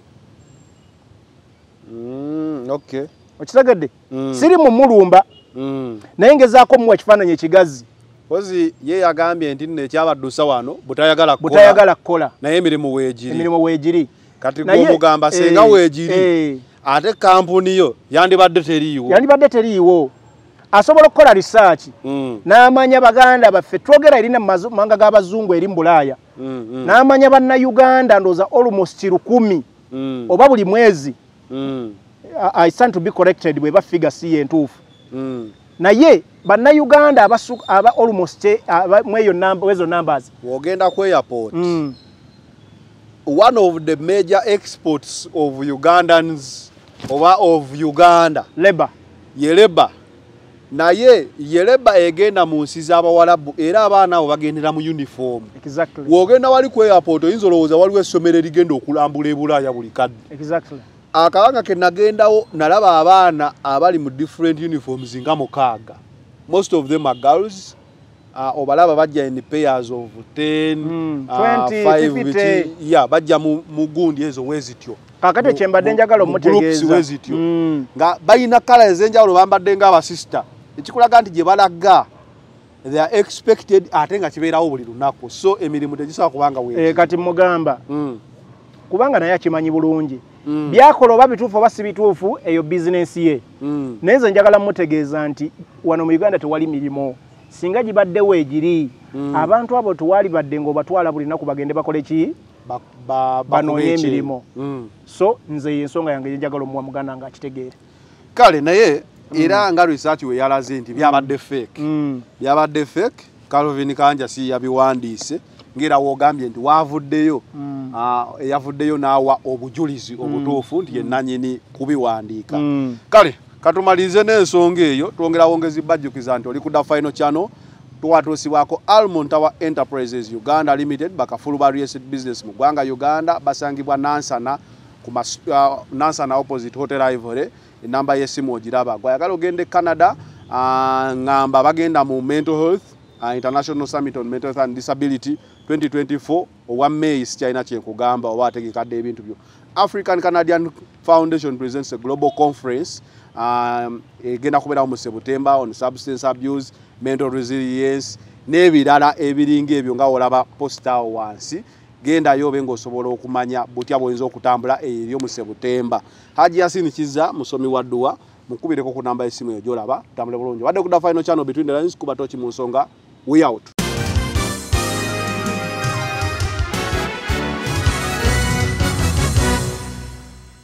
okay okitegedde siri mu mulumba naye ngezaako muwa ekifaananyi ekigazi kozi ye yagambye nti nno ekyabaddusa wano butayagala kukola naye emirimu weegiri kati gw'omugamba senga weegiri ate kampuni yo yandibadde teriiwo asobola okukola research n'amanya baganda baffe twogera erina manga g'abazungu eri mu Bulaaya n'amanya bannayuganda ndooza almost 1,000 oba buli mwezi I stand to be corrected bwe bafiga si yentuufu naye bannayuganda aba almost mwezo numbers wogenda ku airport one of the major exports of Ugandans oba of Uganda labor naye yeleba egenda mu nsi z'Abawarabu era abaana abo bagendera mu uniform exactly wogenda wali ku airport oyinza olowooza waliwo essomero erigenda okulambula ebulaaya buli kadde exactly akabanga ke nagendawo nalaba abaana abali mu different uniforms nga 6 most of them are girls obalaba bajja in pairs of 10 20 50 yeah bajja mu gundi ezo wezityo kakati kyembadde njagala omutegeeza nga bayina kala ezenjawulo bambadde nga abasister ekikulaga nti gye balaga they are expected ate nga kibeerawo buli lunaku so emirimu tegisobola kubanga weegiri kati mugamba kubanga naye akimanyi bulungi byakola oba bituufu oba si bituufu eyo bizinensi ye naye nze njagala mutegeeza nti wano mu Uganda tewali mirimu singa gibadde weegiri abantu abo tewali badde ng'obatwala buli lunaku bagende bakole ki banoonye emirimu so nze y'ensonga yange njagala omuwa muganda nga akitegeere kale naye era nga research we yalaze nti byabadde fake Calvin Kanja si yabiwandiise ngera wogambye nti wavuddeyo eyavuddeyo naawa obujulizi obutuufu nti ye nannyini kubiwandiika kale katumalize n'ensonga eyo twongera wongezi bajjukiza nti oli kudda Final Channel tuwatuusibwako Almond Tower Enterprises Uganda Limited bakafulu ba real estate business mu ggwanga Uganda basangibwa Nansana Nansana opposite Hotel Ivory enamba y'essimu ogiraba gwayagala ogende Canada ngamba bagenda mu mental health International Summit on Mental Health and Disability 2024 owa May China kyenkugamba oba ategekadde ebintu byo African Canadian Foundation presents a global conference egenda kubeerawo mu September on substance abuse, mental resilience n'ebirala ebiringa ebyo nga olaba poster wansi genda yobe ng'osobola okumanya butya bw'oyinza okutambula eryo mu September. Haji Yasin Kiza musomi wa dduwa mukubireko ku namba y'essimu eyo gy'olaba tutambule bulungi wadde kudda Final Channel between the lines kuba tochi mu nsonga we out.